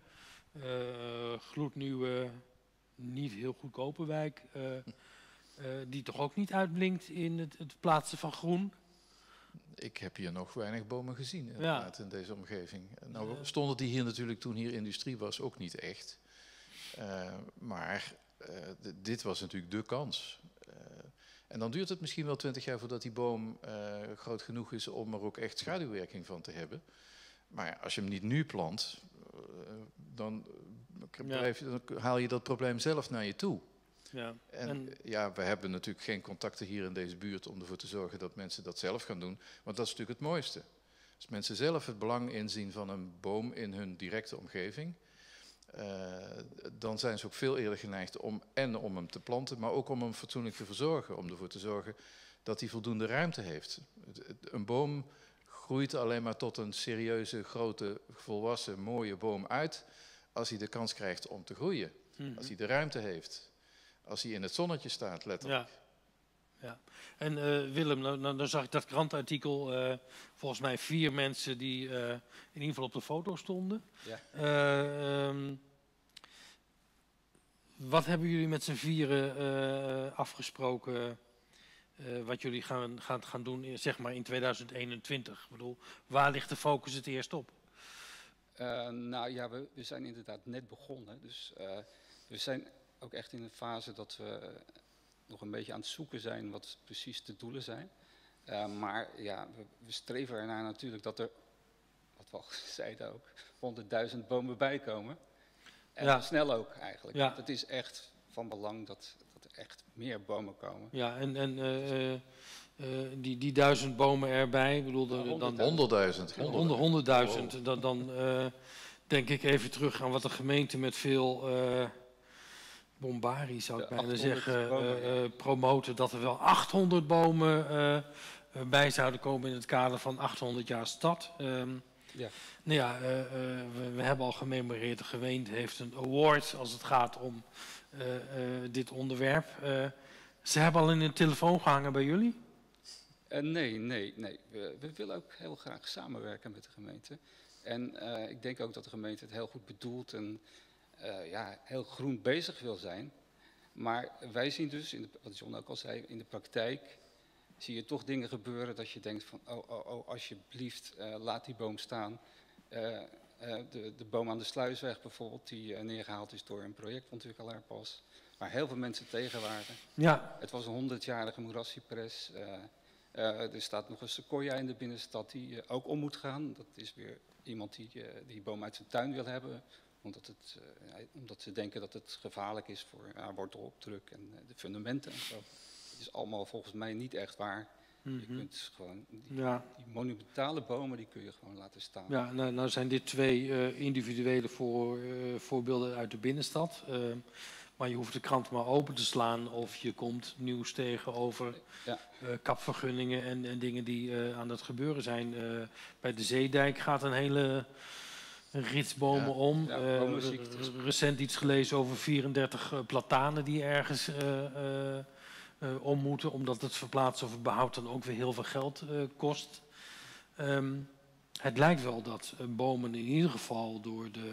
Uh, gloednieuwe, niet heel goedkope wijk. Uh, uh, die toch ook niet uitblinkt in het, het plaatsen van groen. Ik heb hier nog weinig bomen gezien inderdaad, ja. in deze omgeving. Nou stonden die hier natuurlijk toen hier industrie was ook niet echt. Uh, maar uh, d- dit was natuurlijk de kans. Uh, en dan duurt het misschien wel twintig jaar voordat die boom uh, groot genoeg is om er ook echt schaduwwerking van te hebben. Maar als je hem niet nu plant, uh, dan, blijf, ja. dan haal je dat probleem zelf naar je toe. Ja. En, en ja, we hebben natuurlijk geen contacten hier in deze buurt om ervoor te zorgen dat mensen dat zelf gaan doen. Want dat is natuurlijk het mooiste. Als mensen zelf het belang inzien van een boom in hun directe omgeving, uh, dan zijn ze ook veel eerder geneigd om en om hem te planten, maar ook om hem fatsoenlijk te verzorgen. Om ervoor te zorgen dat hij voldoende ruimte heeft. Een boom groeit alleen maar tot een serieuze, grote, volwassen, mooie boom uit als hij de kans krijgt om te groeien. Mm-hmm. Als hij de ruimte heeft. Als hij in het zonnetje staat, letterlijk. Ja, ja. En uh, Willem, nou, nou, dan zag ik dat krantartikel, uh, volgens mij vier mensen die uh, in ieder geval op de foto stonden. Ja. Uh, um, wat hebben jullie met z'n vieren uh, afgesproken, uh, wat jullie gaan, gaan, gaan doen in, zeg maar in tweeduizend eenentwintig? Ik bedoel, waar ligt de focus het eerst op? Uh, nou ja, we, we zijn inderdaad net begonnen, dus uh, we zijn ook echt in een fase dat we nog een beetje aan het zoeken zijn wat precies de doelen zijn. Uh, maar ja, we, we streven ernaar natuurlijk dat er, wat we al zeiden ook, honderdduizend bomen bijkomen. En ja. snel ook eigenlijk. Ja. Het is echt van belang dat, dat er echt meer bomen komen. Ja, en, en uh, uh, die, die duizend bomen erbij, ik bedoel, ja, dan honderdduizend. honderdduizend. Oh. Dan, dan uh, denk ik even terug aan wat de gemeente met veel Uh, bombarie zou ik bijna zeggen, bomen, uh, uh, promoten dat er wel achthonderd bomen uh, uh, bij zouden komen in het kader van achthonderd jaar stad. Um, ja. Nou ja, uh, uh, we, we hebben al gememoreerd, de gemeente heeft een award als het gaat om uh, uh, dit onderwerp. Uh, ze hebben al in de telefoon gehangen bij jullie? Uh, nee, nee, nee. We, we willen ook heel graag samenwerken met de gemeente. En uh, ik denk ook dat de gemeente het heel goed bedoelt en Uh, ja, heel groen bezig wil zijn. Maar wij zien dus, in de, wat John ook al zei, in de praktijk zie je toch dingen gebeuren dat je denkt van, oh, oh, oh alsjeblieft, uh, laat die boom staan. Uh, uh, de, de boom aan de Sluisweg bijvoorbeeld, die uh, neergehaald is door een projectontwikkelaar pas, waar heel veel mensen tegen waren. Ja. Het was een honderdjarige moerassiepres. Uh, uh, er staat nog een sequoia in de binnenstad die uh, ook om moet gaan. Dat is weer iemand die uh, die boom uit zijn tuin wil hebben. Omdat, het, uh, omdat ze denken dat het gevaarlijk is voor uh, wortelopdruk en uh, de fundamenten en zo. Het is allemaal volgens mij niet echt waar. Mm-hmm. Je kunt gewoon die, Ja. die monumentale bomen die kun je gewoon laten staan. Ja, nou, nou zijn dit twee uh, individuele voor, uh, voorbeelden uit de binnenstad. Uh, maar je hoeft de krant maar open te slaan of je komt nieuws tegen over Ja. uh, kapvergunningen en, en dingen die uh, aan het gebeuren zijn. Uh, bij de Zeedijk gaat een hele rits bomen ja. om. Ja, uh, bomenziektes. recent iets gelezen over vierendertig uh, platanen die ergens uh, uh, uh, om moeten, omdat het verplaatsen of het behoud dan ook weer heel veel geld uh, kost. Um, het lijkt wel dat uh, bomen in ieder geval door de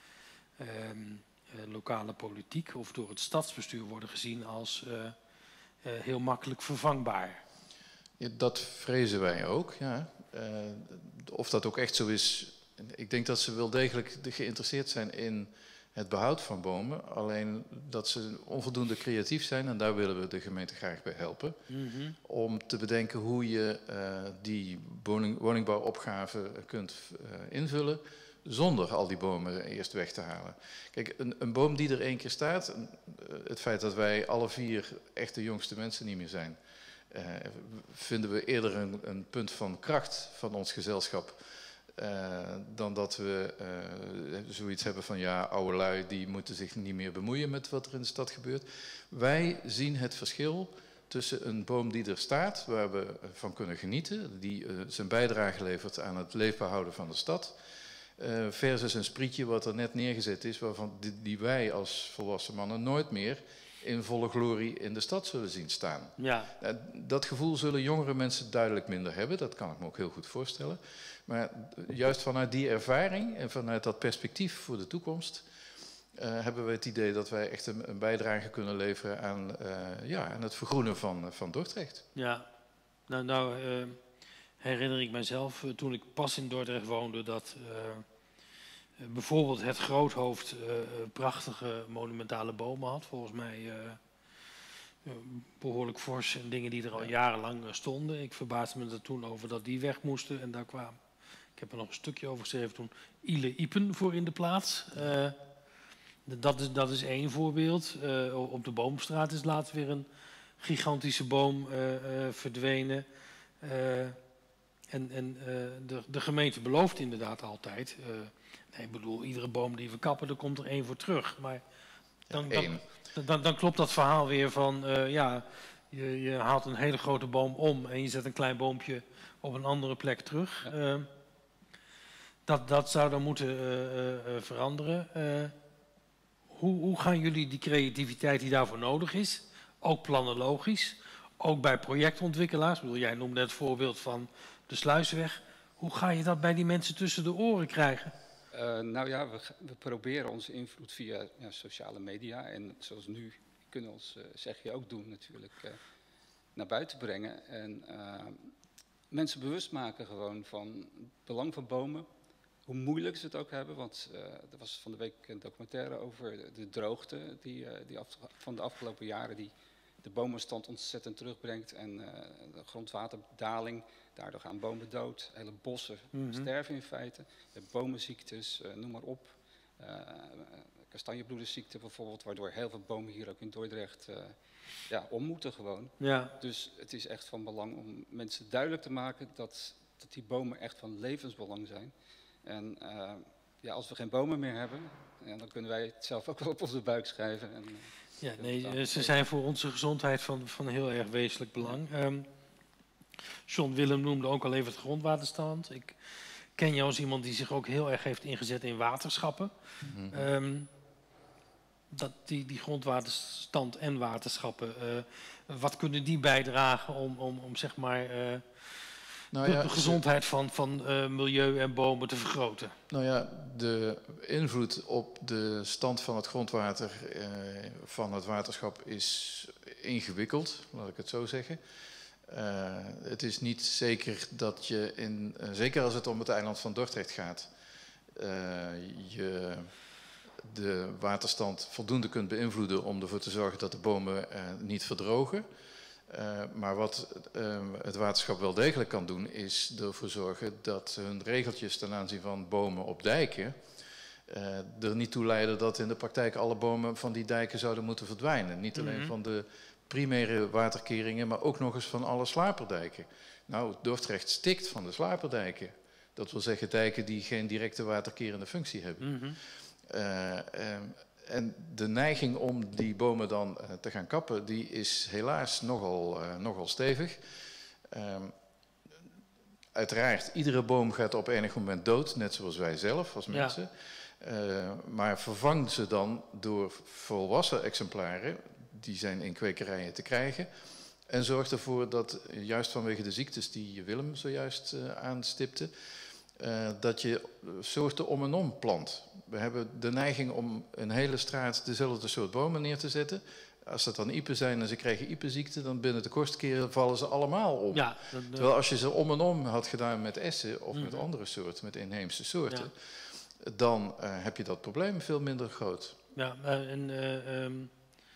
um, uh, lokale politiek of door het stadsbestuur worden gezien als uh, uh, heel makkelijk vervangbaar. Ja, dat vrezen wij ook, ja. Uh, of dat ook echt zo is, ik denk dat ze wel degelijk geïnteresseerd zijn in het behoud van bomen, alleen dat ze onvoldoende creatief zijn en daar willen we de gemeente graag bij helpen. Mm-hmm. Om te bedenken hoe je uh, die woning, woningbouwopgave kunt uh, invullen zonder al die bomen eerst weg te halen. Kijk, een, een boom die er één keer staat, uh, het feit dat wij alle vier echt de jongste mensen niet meer zijn, uh, vinden we eerder een, een punt van kracht van ons gezelschap. Uh, dan dat we uh, zoiets hebben van ja, oude lui die moeten zich niet meer bemoeien met wat er in de stad gebeurt. Wij zien het verschil tussen een boom die er staat, waar we van kunnen genieten, die uh, zijn bijdrage levert aan het leefbaar houden van de stad, uh, versus een sprietje wat er net neergezet is, waarvan die, die wij als volwassen mannen nooit meer in volle glorie in de stad zullen zien staan. Ja. Uh, dat gevoel zullen jongere mensen duidelijk minder hebben, dat kan ik me ook heel goed voorstellen. Maar juist vanuit die ervaring en vanuit dat perspectief voor de toekomst uh, hebben we het idee dat wij echt een, een bijdrage kunnen leveren aan, uh, ja, aan het vergroenen van, van Dordrecht. Ja, nou, nou uh, herinner ik mijzelf uh, toen ik pas in Dordrecht woonde dat uh, uh, bijvoorbeeld het Groothoofd uh, prachtige monumentale bomen had. Volgens mij uh, uh, behoorlijk fors en dingen die er al ja. jarenlang uh, stonden. Ik verbaasde me er toen over dat die weg moesten en daar kwamen. Ik heb er nog een stukje over geschreven toen. Ile Ipen voor in de plaats. Uh, dat, is, dat is één voorbeeld. Uh, op de Boomstraat is laatst weer een gigantische boom uh, uh, verdwenen. Uh, en en uh, de, de gemeente belooft inderdaad altijd. Uh, nee, ik bedoel, iedere boom die we kappen, er komt er één voor terug. Maar dan, ja, dan, dan, dan klopt dat verhaal weer van... Uh, ja, je, je haalt een hele grote boom om en je zet een klein boompje op een andere plek terug. Ja. Uh, Dat, dat zou dan moeten uh, uh, veranderen. Uh, hoe, hoe gaan jullie die creativiteit die daarvoor nodig is, ook planologisch, ook bij projectontwikkelaars, ik bedoel, jij noemde het voorbeeld van de Sluisweg, hoe ga je dat bij die mensen tussen de oren krijgen? Uh, nou ja, we, we proberen onze invloed via ja, sociale media en zoals nu kunnen we ons, uh, zeg je ook doen natuurlijk, uh, naar buiten brengen. En uh, mensen bewust maken gewoon van het belang van bomen. Hoe moeilijk ze het ook hebben, want uh, er was van de week een documentaire over de, de droogte die, uh, die af, van de afgelopen jaren die de bomenstand ontzettend terugbrengt en uh, de grondwaterdaling, daardoor gaan bomen dood, hele bossen mm-hmm. sterven in feite, de bomenziektes, uh, noem maar op, uh, kastanjebloedersziekte bijvoorbeeld, waardoor heel veel bomen hier ook in Dordrecht uh, ja, om moeten gewoon. Ja. Dus het is echt van belang om mensen duidelijk te maken dat, dat die bomen echt van levensbelang zijn. En uh, ja, als we geen bomen meer hebben, ja, dan kunnen wij het zelf ook wel op onze buik schrijven. En, uh, ja, nee, ze zijn voor onze gezondheid van, van heel erg wezenlijk belang. Ja. Um, John Willem noemde ook al even het grondwaterstand. Ik ken jou als iemand die zich ook heel erg heeft ingezet in waterschappen. Mm-hmm. Um, dat die, die grondwaterstand en waterschappen, uh, wat kunnen die bijdragen om, om, om zeg maar... Uh, Nou ja, de gezondheid van, van uh, milieu en bomen te vergroten. Nou ja, de invloed op de stand van het grondwater uh, van het waterschap is ingewikkeld, laat ik het zo zeggen. Uh, het is niet zeker dat je, in, uh, zeker als het om het eiland van Dordrecht gaat, uh, je de waterstand voldoende kunt beïnvloeden om ervoor te zorgen dat de bomen uh, niet verdrogen. Uh, maar wat uh, het waterschap wel degelijk kan doen, is ervoor zorgen dat hun regeltjes ten aanzien van bomen op dijken uh, er niet toe leiden dat in de praktijk alle bomen van die dijken zouden moeten verdwijnen. Niet alleen mm-hmm. van de primaire waterkeringen, maar ook nog eens van alle slaperdijken. Nou, Dordrecht stikt van de slaperdijken. Dat wil zeggen dijken die geen directe waterkerende functie hebben. Mm-hmm. Uh, um, en de neiging om die bomen dan uh, te gaan kappen, die is helaas nogal, uh, nogal stevig. Um, uiteraard, iedere boom gaat op enig moment dood, net zoals wij zelf als mensen. Ja. Uh, maar vervang ze dan door volwassen exemplaren, die zijn in kwekerijen te krijgen. En zorg ervoor dat, juist vanwege de ziektes die Willem zojuist uh, aanstipte, uh, dat je soorten om en om plant. We hebben de neiging om een hele straat dezelfde soort bomen neer te zetten. Als dat dan iepen zijn en ze krijgen iepenziekte, dan binnen de kortste keren vallen ze allemaal om. Ja, dat, uh... Terwijl als je ze om en om had gedaan met essen of mm-hmm. met andere soorten, met inheemse soorten, ja. dan uh, heb je dat probleem veel minder groot. Ja, uh, en uh, um,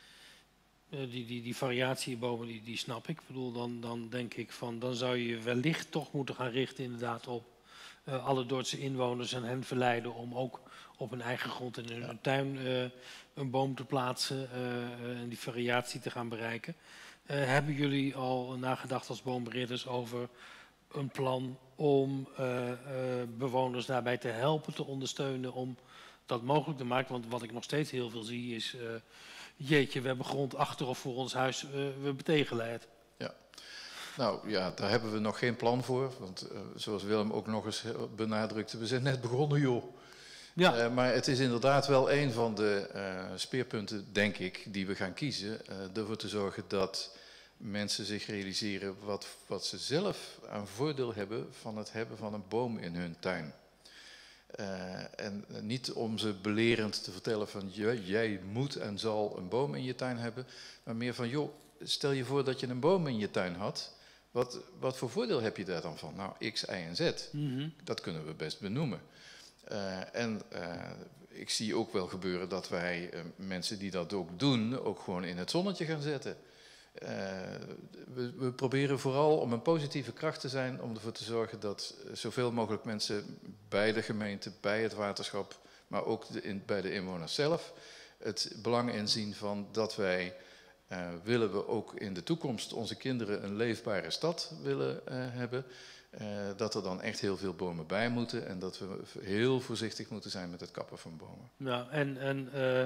uh, die, die, die variatiebomen, die, die snap ik. Ik bedoel, dan, dan denk ik van, dan zou je wellicht toch moeten gaan richten inderdaad op uh, alle Dordtse inwoners en hen verleiden om ook op hun eigen grond en in hun ja. tuin uh, een boom te plaatsen uh, uh, en die variatie te gaan bereiken. Uh, hebben jullie al nagedacht als boombeheerders over een plan om uh, uh, bewoners daarbij te helpen, te ondersteunen om dat mogelijk te maken? Want wat ik nog steeds heel veel zie is, uh, jeetje, we hebben grond achter of voor ons huis, uh, we betegelen het. Ja. Nou ja, daar hebben we nog geen plan voor, want uh, zoals Willem ook nog eens benadrukte, we zijn net begonnen joh. Ja. Uh, maar het is inderdaad wel een van de uh, speerpunten, denk ik, die we gaan kiezen. Uh, ervoor te zorgen dat mensen zich realiseren wat, wat ze zelf aan voordeel hebben van het hebben van een boom in hun tuin. Uh, en niet om ze belerend te vertellen van jij moet en zal een boom in je tuin hebben. Maar meer van joh, stel je voor dat je een boom in je tuin had. Wat, wat voor voordeel heb je daar dan van? Nou, X, Y en Z. Mm-hmm. Dat kunnen we best benoemen. Uh, en uh, ik zie ook wel gebeuren dat wij uh, mensen die dat ook doen, ook gewoon in het zonnetje gaan zetten. Uh, we, we proberen vooral om een positieve kracht te zijn, om ervoor te zorgen dat zoveel mogelijk mensen bij de gemeente, bij het waterschap, maar ook de in, bij de inwoners zelf, het belang inzien van dat wij, uh, willen we ook in de toekomst onze kinderen een leefbare stad willen uh, hebben. Uh, dat er dan echt heel veel bomen bij moeten en dat we heel voorzichtig moeten zijn met het kappen van bomen. Ja, en, en uh, uh,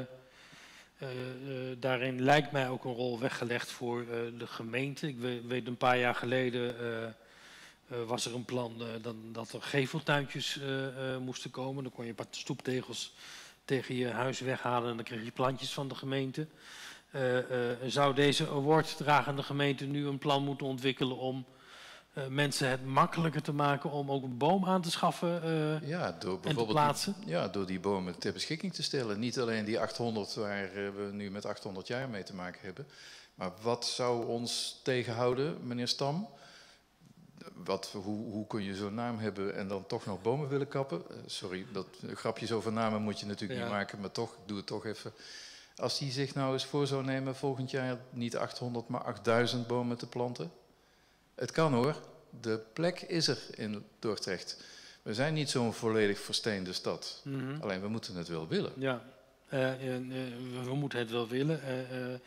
uh, daarin lijkt mij ook een rol weggelegd voor uh, de gemeente. Ik weet, weet een paar jaar geleden uh, uh, was er een plan uh, dat, dat er geveltuintjes uh, uh, moesten komen. Dan kon je een paar stoeptegels tegen je huis weghalen en dan kreeg je plantjes van de gemeente. Uh, uh, zou deze awarddragende gemeente nu een plan moeten ontwikkelen om Uh, mensen het makkelijker te maken om ook een boom aan te schaffen uh, ja, door en te plaatsen? Die, ja, door die bomen ter beschikking te stellen. Niet alleen die achthonderd waar uh, we nu met achthonderd jaar mee te maken hebben. Maar wat zou ons tegenhouden, meneer Stam? Wat, hoe, hoe kun je zo'n naam hebben en dan toch nog bomen willen kappen? Uh, sorry, dat, grapjes over namen moet je natuurlijk ja. niet maken, maar toch, ik doe het toch even. Als die zich nou eens voor zou nemen volgend jaar niet achthonderd, maar achtduizend bomen te planten. Het kan hoor, de plek is er in Dordrecht. We zijn niet zo'n volledig versteende stad. Mm-hmm. Alleen we moeten het wel willen. Ja, uh, uh, we moeten het wel willen. Uh, uh, uh,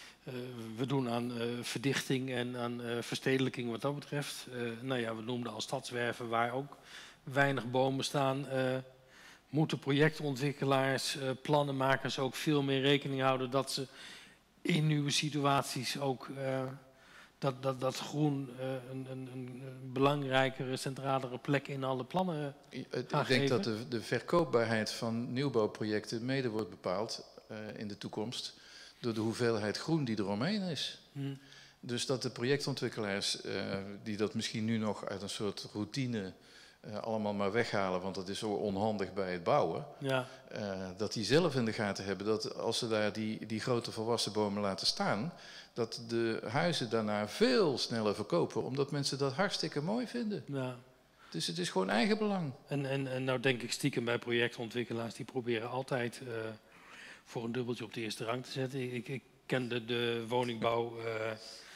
we doen aan uh, verdichting en aan uh, verstedelijking wat dat betreft. Uh, nou ja, we noemden al stadswerven waar ook weinig bomen staan. Uh, moeten projectontwikkelaars, uh, plannenmakers ook veel meer rekening houden dat ze in nieuwe situaties ook Uh, Dat, dat, dat groen uh, een, een, een belangrijkere, centralere plek in alle plannen Ik denk geven. dat de, de verkoopbaarheid van nieuwbouwprojecten mede wordt bepaald uh, in de toekomst door de hoeveelheid groen die er omheen is. Hmm. Dus dat de projectontwikkelaars uh, die dat misschien nu nog uit een soort routine uh, allemaal maar weghalen, want dat is zo onhandig bij het bouwen, ja. uh, dat die zelf in de gaten hebben dat als ze daar die, die grote volwassen bomen laten staan, dat de huizen daarna veel sneller verkopen, omdat mensen dat hartstikke mooi vinden. Ja. Dus het is gewoon eigenbelang. En, en, en nou denk ik stiekem bij projectontwikkelaars, die proberen altijd uh, voor een dubbeltje op de eerste rang te zetten. Ik, ik kende de woningbouw uh,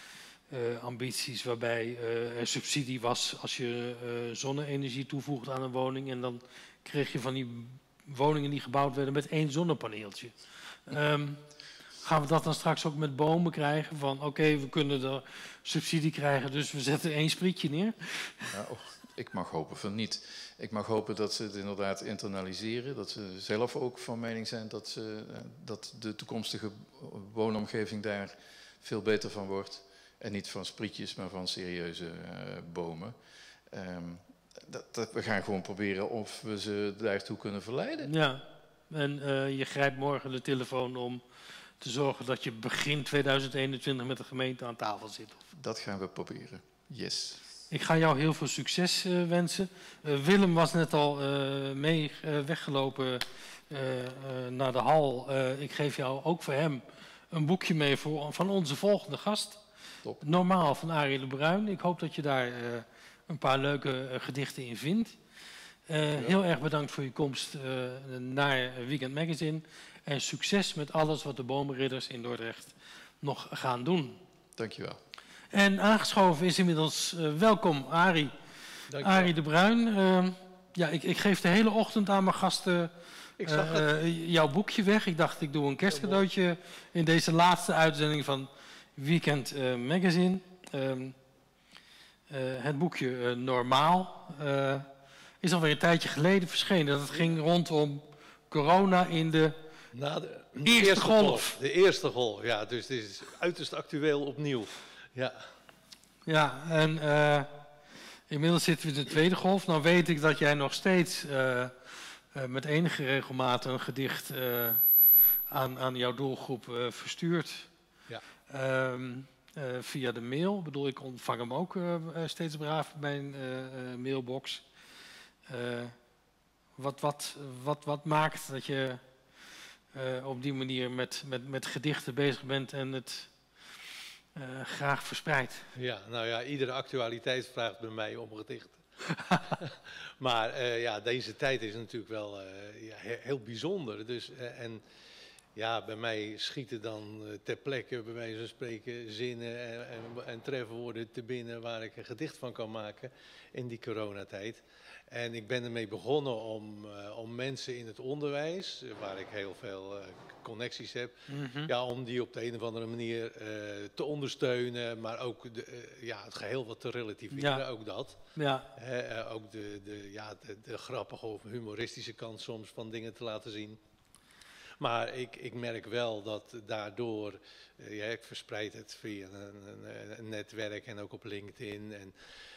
uh, ambities waarbij uh, er subsidie was als je uh, zonne-energie toevoegt aan een woning. En dan kreeg je van die woningen die gebouwd werden met één zonnepaneeltje. Um, Gaan we dat dan straks ook met bomen krijgen? Van oké, okay, we kunnen er subsidie krijgen, dus we zetten één sprietje neer? Nou, ik mag hopen van niet. Ik mag hopen dat ze het inderdaad internaliseren. Dat ze zelf ook van mening zijn dat, ze, dat de toekomstige woonomgeving daar veel beter van wordt. En niet van sprietjes, maar van serieuze uh, bomen. Um, dat, dat, we gaan gewoon proberen of we ze daartoe kunnen verleiden. Ja, en uh, je grijpt morgen de telefoon om te zorgen dat je begin tweeduizend eenentwintig met de gemeente aan tafel zit. Dat gaan we proberen, yes. Ik ga jou heel veel succes uh, wensen. Uh, Willem was net al uh, mee uh, weggelopen uh, uh, naar de hal. Uh, ik geef jou ook voor hem een boekje mee voor, van onze volgende gast. Top. Normaal van Arie de Bruin. Ik hoop dat je daar uh, een paar leuke uh, gedichten in vindt. Uh, ja. Heel erg bedankt voor je komst uh, naar Weekend Magazine. En succes met alles wat de Bomenridders in Dordrecht nog gaan doen. Dankjewel. En aangeschoven is inmiddels uh, welkom Arie. Arie de Bruin. Uh, ja, ik, ik geef de hele ochtend aan mijn gasten ik zag uh, uh, jouw boekje weg. Ik dacht ik doe een kerstcadeautje in deze laatste uitzending van Weekend uh, Magazine. Uh, uh, het boekje uh, Normaal uh, is alweer een tijdje geleden verschenen. Dat ging rondom corona in de, Na de, de eerste, eerste golf. golf. De eerste golf, ja. Dus het is uiterst actueel opnieuw. Ja, ja en uh, inmiddels zitten we in de tweede golf. Nou weet ik dat jij nog steeds uh, uh, met enige regelmaat een gedicht uh, aan, aan jouw doelgroep uh, verstuurt. Ja. Um, uh, via de mail. Ik bedoel, ik ontvang hem ook uh, steeds braaf bij mijn uh, uh, mailbox. Uh, wat, wat, wat, wat maakt dat je uh, op die manier met, met, met gedichten bezig bent en het uh, graag verspreidt? Ja, nou ja, iedere actualiteit vraagt bij mij om gedichten. Maar uh, ja, deze tijd is natuurlijk wel uh, ja, heel bijzonder. Dus, uh, en ja, bij mij schieten dan uh, ter plekke, bij wijze van spreken, zinnen en, en, en trefwoorden te binnen waar ik een gedicht van kan maken in die coronatijd. En ik ben ermee begonnen om, uh, om mensen in het onderwijs, waar ik heel veel uh, connecties heb, mm-hmm. ja, om die op de een of andere manier uh, te ondersteunen, maar ook de, uh, ja, het geheel wat te relativeren, ja. Ook dat. Ja. Uh, uh, ook de, de, ja, de, de grappige of humoristische kant soms van dingen te laten zien. Maar ik, ik merk wel dat daardoor, uh, ja, ik verspreid het via een, een, een netwerk en ook op LinkedIn. En,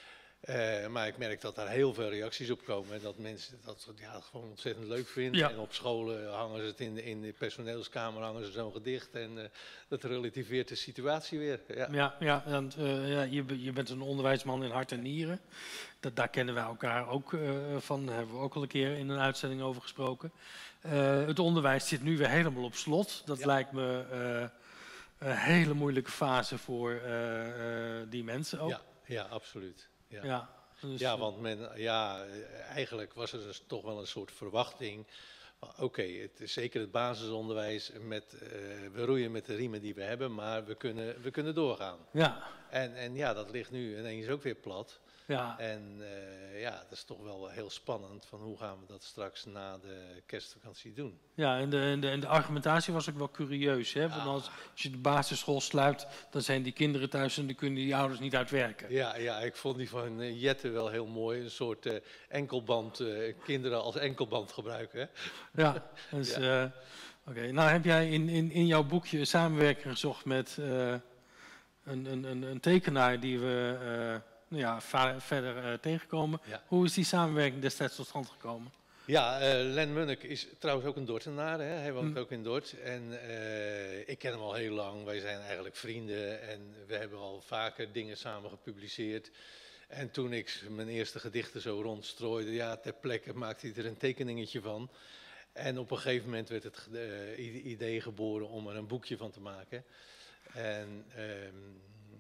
Uh, maar ik merk dat daar heel veel reacties op komen. En dat mensen dat ja, gewoon ontzettend leuk vinden. Ja. En op scholen hangen ze het in de, in de personeelskamer, hangen ze zo'n gedicht. En uh, dat relativeert de situatie weer. Ja, ja, ja, want, uh, ja je, je bent een onderwijsman in hart en nieren. Dat, daar kennen wij elkaar ook uh, van. Daar hebben we ook al een keer in een uitzending over gesproken. Uh, het onderwijs zit nu weer helemaal op slot. Dat ja. lijkt me uh, een hele moeilijke fase voor uh, uh, die mensen ook. Ja, ja absoluut. Ja, ja, dus ja, want men, ja, eigenlijk was er dus toch wel een soort verwachting. Oké, okay, het is zeker het basisonderwijs, met, uh, we roeien met de riemen die we hebben, maar we kunnen, we kunnen doorgaan. Ja. En, en ja, dat ligt nu ineens ook weer plat. Ja. En uh, ja, dat is toch wel heel spannend van hoe gaan we dat straks na de kerstvakantie doen. Ja, en de, en de, en de argumentatie was ook wel curieus. Hè? Ja. Want als, als je de basisschool sluit, dan zijn die kinderen thuis en dan kunnen die ouders niet uitwerken. Ja, ja, ik vond die van uh, Jette wel heel mooi. Een soort uh, enkelband, uh, kinderen als enkelband gebruiken. Hè? Ja, dus, ja. Uh, oké. Okay. Nou heb jij in, in, in jouw boekje samenwerking gezocht met uh, een, een, een, een tekenaar die we... Uh, Ja, verder uh, tegenkomen. Ja. Hoe is die samenwerking destijds tot stand gekomen? Ja, uh, Len Munnik is trouwens ook een Dordtenaar. Hè? Hij woont mm. ook in Dort. En uh, ik ken hem al heel lang. Wij zijn eigenlijk vrienden. En we hebben al vaker dingen samen gepubliceerd. En toen ik mijn eerste gedichten zo rondstrooide, ja, ter plekke maakte hij er een tekeningetje van. En op een gegeven moment werd het uh, idee geboren om er een boekje van te maken. En... Um,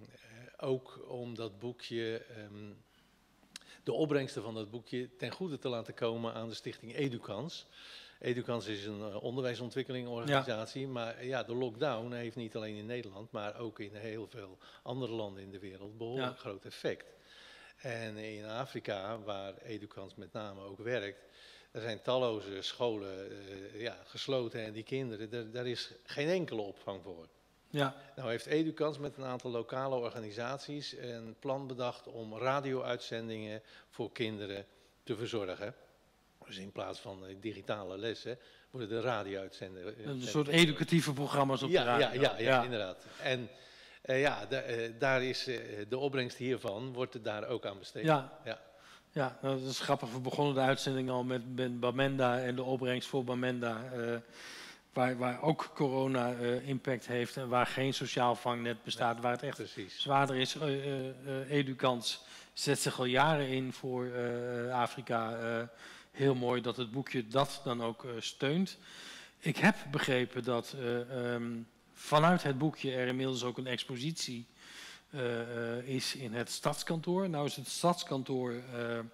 Ook om dat boekje, um, de opbrengsten van dat boekje ten goede te laten komen aan de stichting Educans. Educans is een uh, onderwijsontwikkelingsorganisatie, ja. Maar ja, de lockdown heeft niet alleen in Nederland, maar ook in heel veel andere landen in de wereld behoorlijk ja. groot effect. En in Afrika, waar Educans met name ook werkt, Er zijn talloze scholen uh, ja, gesloten en die kinderen, daar, daar is geen enkele opvang voor. Ja. Nou heeft Edukans met een aantal lokale organisaties een plan bedacht om radio-uitzendingen voor kinderen te verzorgen. Dus in plaats van digitale lessen worden de radio-uitzendingen. Een soort educatieve programma's op ja, de radio. Ja, ja, ja, ja. inderdaad. En uh, ja, de, uh, daar is uh, de opbrengst hiervan, wordt er daar ook aan besteed. Ja. Ja. Ja, nou, dat is grappig. We begonnen de uitzending al met, met Bamenda en de opbrengst voor Bamenda. Uh, waar, waar ook corona uh, impact heeft en waar geen sociaal vangnet bestaat. Nee, waar het echt precies. zwaarder is. Uh, uh, uh, Edukans zet zich al jaren in voor uh, Afrika. Uh, heel mooi dat het boekje dat dan ook uh, steunt. Ik heb begrepen dat uh, um, vanuit het boekje er inmiddels ook een expositie Uh, uh, is in het stadskantoor. Nou is het stadskantoor uh,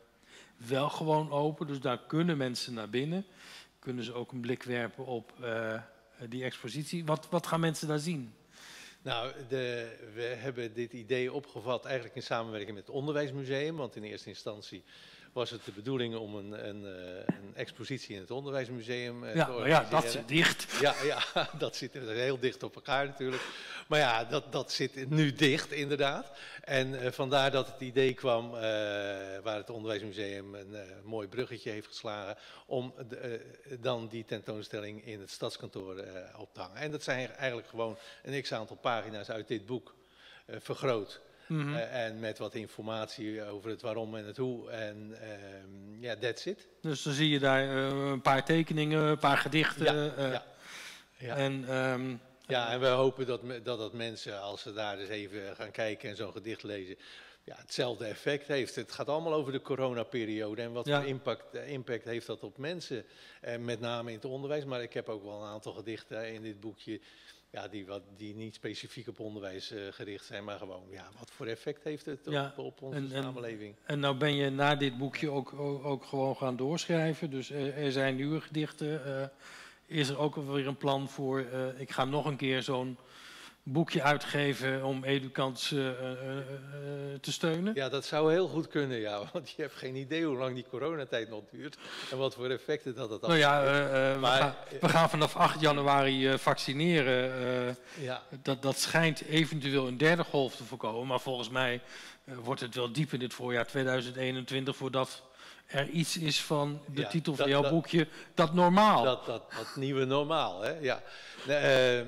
wel gewoon open, dus daar kunnen mensen naar binnen. Kunnen ze ook een blik werpen op uh, die expositie. Wat, wat gaan mensen daar zien? Nou, de, we hebben dit idee opgevat eigenlijk in samenwerking met het Onderwijsmuseum, want in eerste instantie was het de bedoeling om een, een, een expositie in het Onderwijsmuseum uh, ja, te organiseren. Ja, dat zit dicht. Ja, ja, dat zit heel dicht op elkaar natuurlijk. Maar ja, dat, dat zit nu dicht inderdaad. En uh, vandaar dat het idee kwam, uh, waar het Onderwijsmuseum een uh, mooi bruggetje heeft geslagen, om de, uh, dan die tentoonstelling in het stadskantoor uh, op te hangen. En dat zijn eigenlijk gewoon een x-aantal pagina's uit dit boek uh, vergroot. Mm-hmm. uh, en met wat informatie over het waarom en het hoe. En ja, uh, that's it. Dus dan zie je daar uh, een paar tekeningen, een paar gedichten. Ja, uh, ja. Ja. En, um, ja, en we hopen dat, dat, dat mensen, als ze daar eens even gaan kijken en zo'n gedicht lezen, ja, hetzelfde effect heeft. Het gaat allemaal over de coronaperiode en wat ja. voor impact, impact heeft dat op mensen. En met name in het onderwijs, maar ik heb ook wel een aantal gedichten in dit boekje. Ja, die, wat, die niet specifiek op onderwijs uh, gericht zijn, maar gewoon, ja, wat voor effect heeft het op, ja, op onze en, samenleving? En, en nou ben je na dit boekje ook, ook, ook gewoon gaan doorschrijven, dus er, er zijn nieuwe gedichten. Uh, is er ook weer een plan voor, uh, ik ga nog een keer zo'n boekje uitgeven om Edukans uh, uh, uh, te steunen? Ja, dat zou heel goed kunnen, ja, want je hebt geen idee hoe lang die coronatijd nog duurt en wat voor effecten dat het nou ja, uh, uh, maar, we, gaan, we gaan vanaf acht januari uh, vaccineren. Uh, ja. dat, dat schijnt eventueel een derde golf te voorkomen, maar volgens mij uh, wordt het wel diep in dit voorjaar tweeduizend eenentwintig voordat er iets is van de ja, titel van dat, jouw dat, boekje, dat normaal. Dat, dat, dat nieuwe normaal, hè, ja. Uh,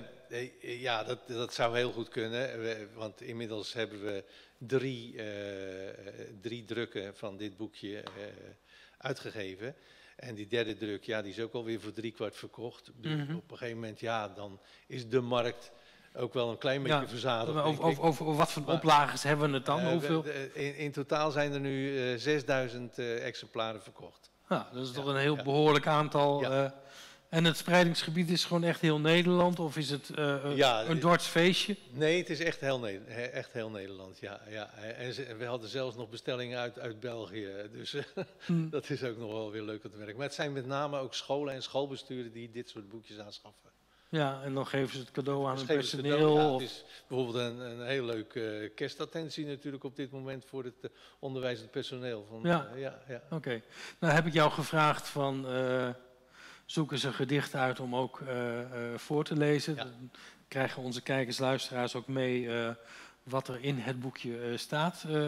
Ja, dat, dat zou heel goed kunnen, want inmiddels hebben we drie, uh, drie drukken van dit boekje uh, uitgegeven. En die derde druk, ja, die is ook alweer voor driekwart verkocht. Dus mm-hmm. op een gegeven moment, ja, dan is de markt ook wel een klein beetje ja, verzadigd. Over, over, over wat voor oplages hebben we het dan? Uh, Hoeveel? In, in totaal zijn er nu uh, zesduizend uh, exemplaren verkocht. Ja, dat is ja, toch een heel ja. behoorlijk aantal. Ja. Uh, En het spreidingsgebied is gewoon echt heel Nederland? Of is het uh, ja, een Dordts feestje? Nee, het is echt heel, ne echt heel Nederland, ja. ja. En ze, we hadden zelfs nog bestellingen uit, uit België. Dus hmm. dat is ook nog wel weer leuk om te werken. Maar het zijn met name ook scholen en schoolbesturen die dit soort boekjes aanschaffen. Ja, en dan geven ze het cadeau aan het personeel? Cadeau, ja, of... Het is bijvoorbeeld een, een heel leuk uh, kerstattentie natuurlijk op dit moment voor het uh, onderwijzend personeel. Van, ja, uh, ja, ja. oké. Okay. Nou heb ik jou gevraagd van... Uh, zoeken ze een gedicht uit om ook uh, uh, voor te lezen. Ja. Dan krijgen onze kijkers, luisteraars ook mee uh, wat er in het boekje uh, staat. Uh,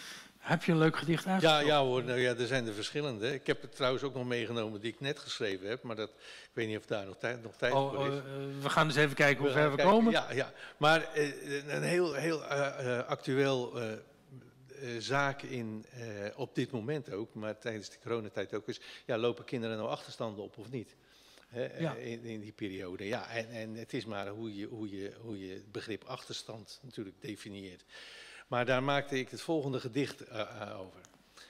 heb je een leuk gedicht uitgezocht? Ja, ja hoor, nou, ja, er zijn er verschillende. Ik heb het trouwens ook nog meegenomen die ik net geschreven heb, maar dat, ik weet niet of daar nog tijd, nog tijd oh, voor is. Uh, we gaan eens even kijken hoe we ver we kijken. komen. Ja, ja. Maar uh, een heel, heel uh, uh, actueel... Uh, Uh, zaak in, uh, op dit moment ook, maar tijdens de coronatijd ook, is, ja, lopen kinderen nou achterstanden op of niet? He, ja. in, in die periode. Ja, en, en het is maar hoe je, hoe, je, hoe je het begrip achterstand natuurlijk definieert. Maar daar maakte ik het volgende gedicht uh, uh, over.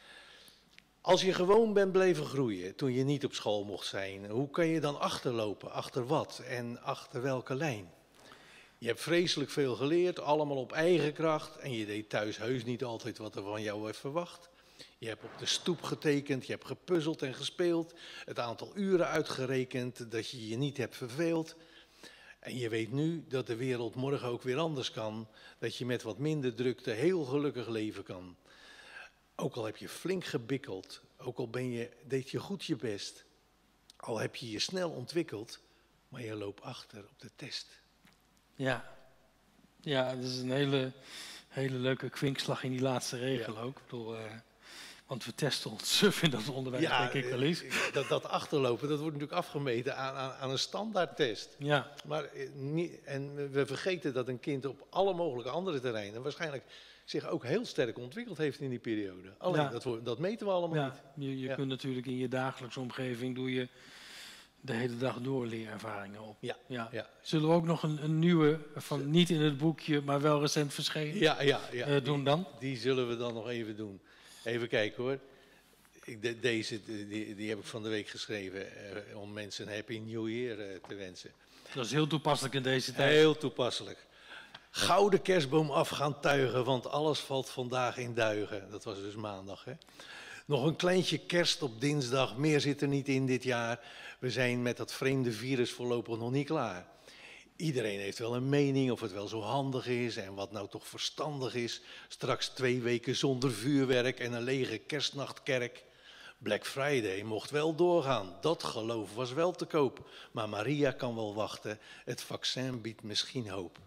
Als je gewoon bent bleven groeien toen je niet op school mocht zijn, hoe kan je dan achterlopen? Achter wat en achter welke lijn? Je hebt vreselijk veel geleerd, allemaal op eigen kracht. En je deed thuis heus niet altijd wat er van jou werd verwacht. Je hebt op de stoep getekend, je hebt gepuzzeld en gespeeld. Het aantal uren uitgerekend dat je je niet hebt verveeld. En je weet nu dat de wereld morgen ook weer anders kan. Dat je met wat minder drukte heel gelukkig leven kan. ook al heb je flink gebikkeld, ook al ben je, deed je goed je best, al heb je je snel ontwikkeld, maar je loopt achter op de test. Ja, ja, dat is een hele, hele leuke kwinkslag in die laatste regel Ja. ook. Ik bedoel, uh, want we testen ons suf in dat onderwijs, Ja, denk ik wel eens. dat, dat achterlopen, dat wordt natuurlijk afgemeten aan, aan, aan een standaardtest. Ja, Maar, eh, niet, en we vergeten dat een kind op alle mogelijke andere terreinen waarschijnlijk zich ook heel sterk ontwikkeld heeft in die periode. Alleen, Ja. dat, wordt- dat meten we allemaal niet. ja, je, je Ja. kunt natuurlijk in je dagelijkse omgeving, doe je de hele dag door leerervaringen op. Ja, Ja. ja. Zullen we ook nog een, een nieuwe, van niet in het boekje, maar wel recent verschenen, Ja, ja, ja. eh, doen dan? Die zullen we dan nog even doen. Even kijken hoor. Ik, de- deze die, die heb ik van de week geschreven eh, om mensen een happy new year eh, te wensen. Dat is heel toepasselijk in deze tijd. Heel toepasselijk. Gouden kerstboom af gaan tuigen, want alles valt vandaag in duigen. Dat was dus maandag, hè. Nog een kleintje kerst op dinsdag, meer zit er niet in dit jaar. We zijn met dat vreemde virus voorlopig nog niet klaar. Iedereen heeft wel een mening of het wel zo handig is en wat nou toch verstandig is. Straks twee weken zonder vuurwerk en een lege kerstnachtkerk. Black Friday mocht wel doorgaan, dat geloof was wel te koop. Maar Maria kan wel wachten, het vaccin biedt misschien hoop.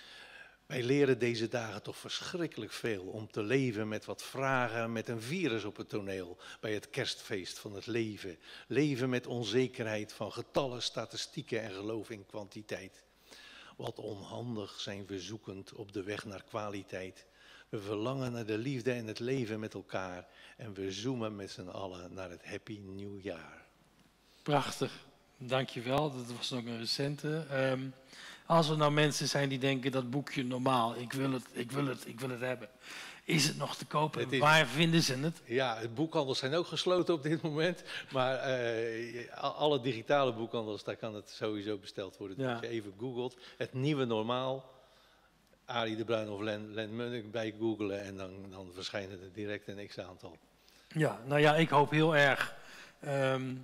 Wij leren deze dagen toch verschrikkelijk veel om te leven met wat vragen, met een virus op het toneel. Bij het kerstfeest van het leven. Leven met onzekerheid van getallen, statistieken en geloof in kwantiteit. Wat onhandig zijn we zoekend op de weg naar kwaliteit. We verlangen naar de liefde en het leven met elkaar. En we zoomen met z'n allen naar het happy nieuwjaar. Prachtig, dankjewel. Dat was ook een recente. Um, als er nou mensen zijn die denken dat boekje normaal, ik wil het, ik wil het, ik wil het hebben. Is het nog te kopen? Het is- Waar vinden ze het? Ja, het boekhandels zijn ook gesloten op dit moment. Maar eh, alle digitale boekhandels, daar kan het sowieso besteld worden. Dus Ja. als je even googelt, het nieuwe normaal, Arie de Bruin of Len, Len Munnik bij googelen en dan, dan verschijnen er direct een x-aantal. Ja, nou ja, ik hoop heel erg um,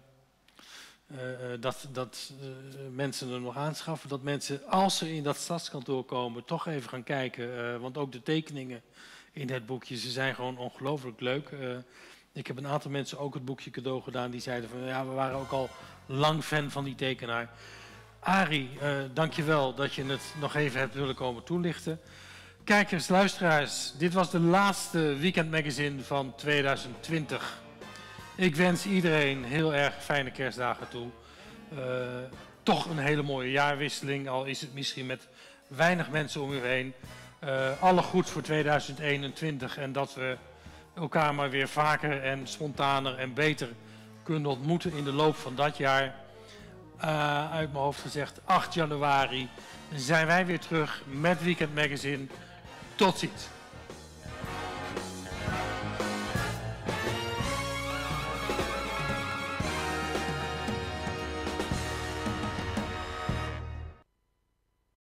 uh, uh, dat, dat uh, mensen er nog aanschaffen. Dat mensen, als ze in dat stadskantoor komen, toch even gaan kijken. Uh, want ook de tekeningen in het boekje, ze zijn gewoon ongelooflijk leuk. Uh, ik heb een aantal mensen ook het boekje cadeau gedaan. Die zeiden van, ja, we waren ook al lang fan van die tekenaar. Arie, uh, dankjewel dat je het nog even hebt willen komen toelichten. Kijkers, luisteraars, dit was de laatste Weekend Magazine van tweeduizend twintig. Ik wens iedereen heel erg fijne kerstdagen toe. Uh, toch een hele mooie jaarwisseling, al is het misschien met weinig mensen om u heen. Uh, alle goeds voor tweeduizend eenentwintig en dat we elkaar maar weer vaker en spontaner en beter kunnen ontmoeten in de loop van dat jaar. Uh, uit mijn hoofd gezegd, acht januari zijn wij weer terug met Weekend Magazine. Tot ziens.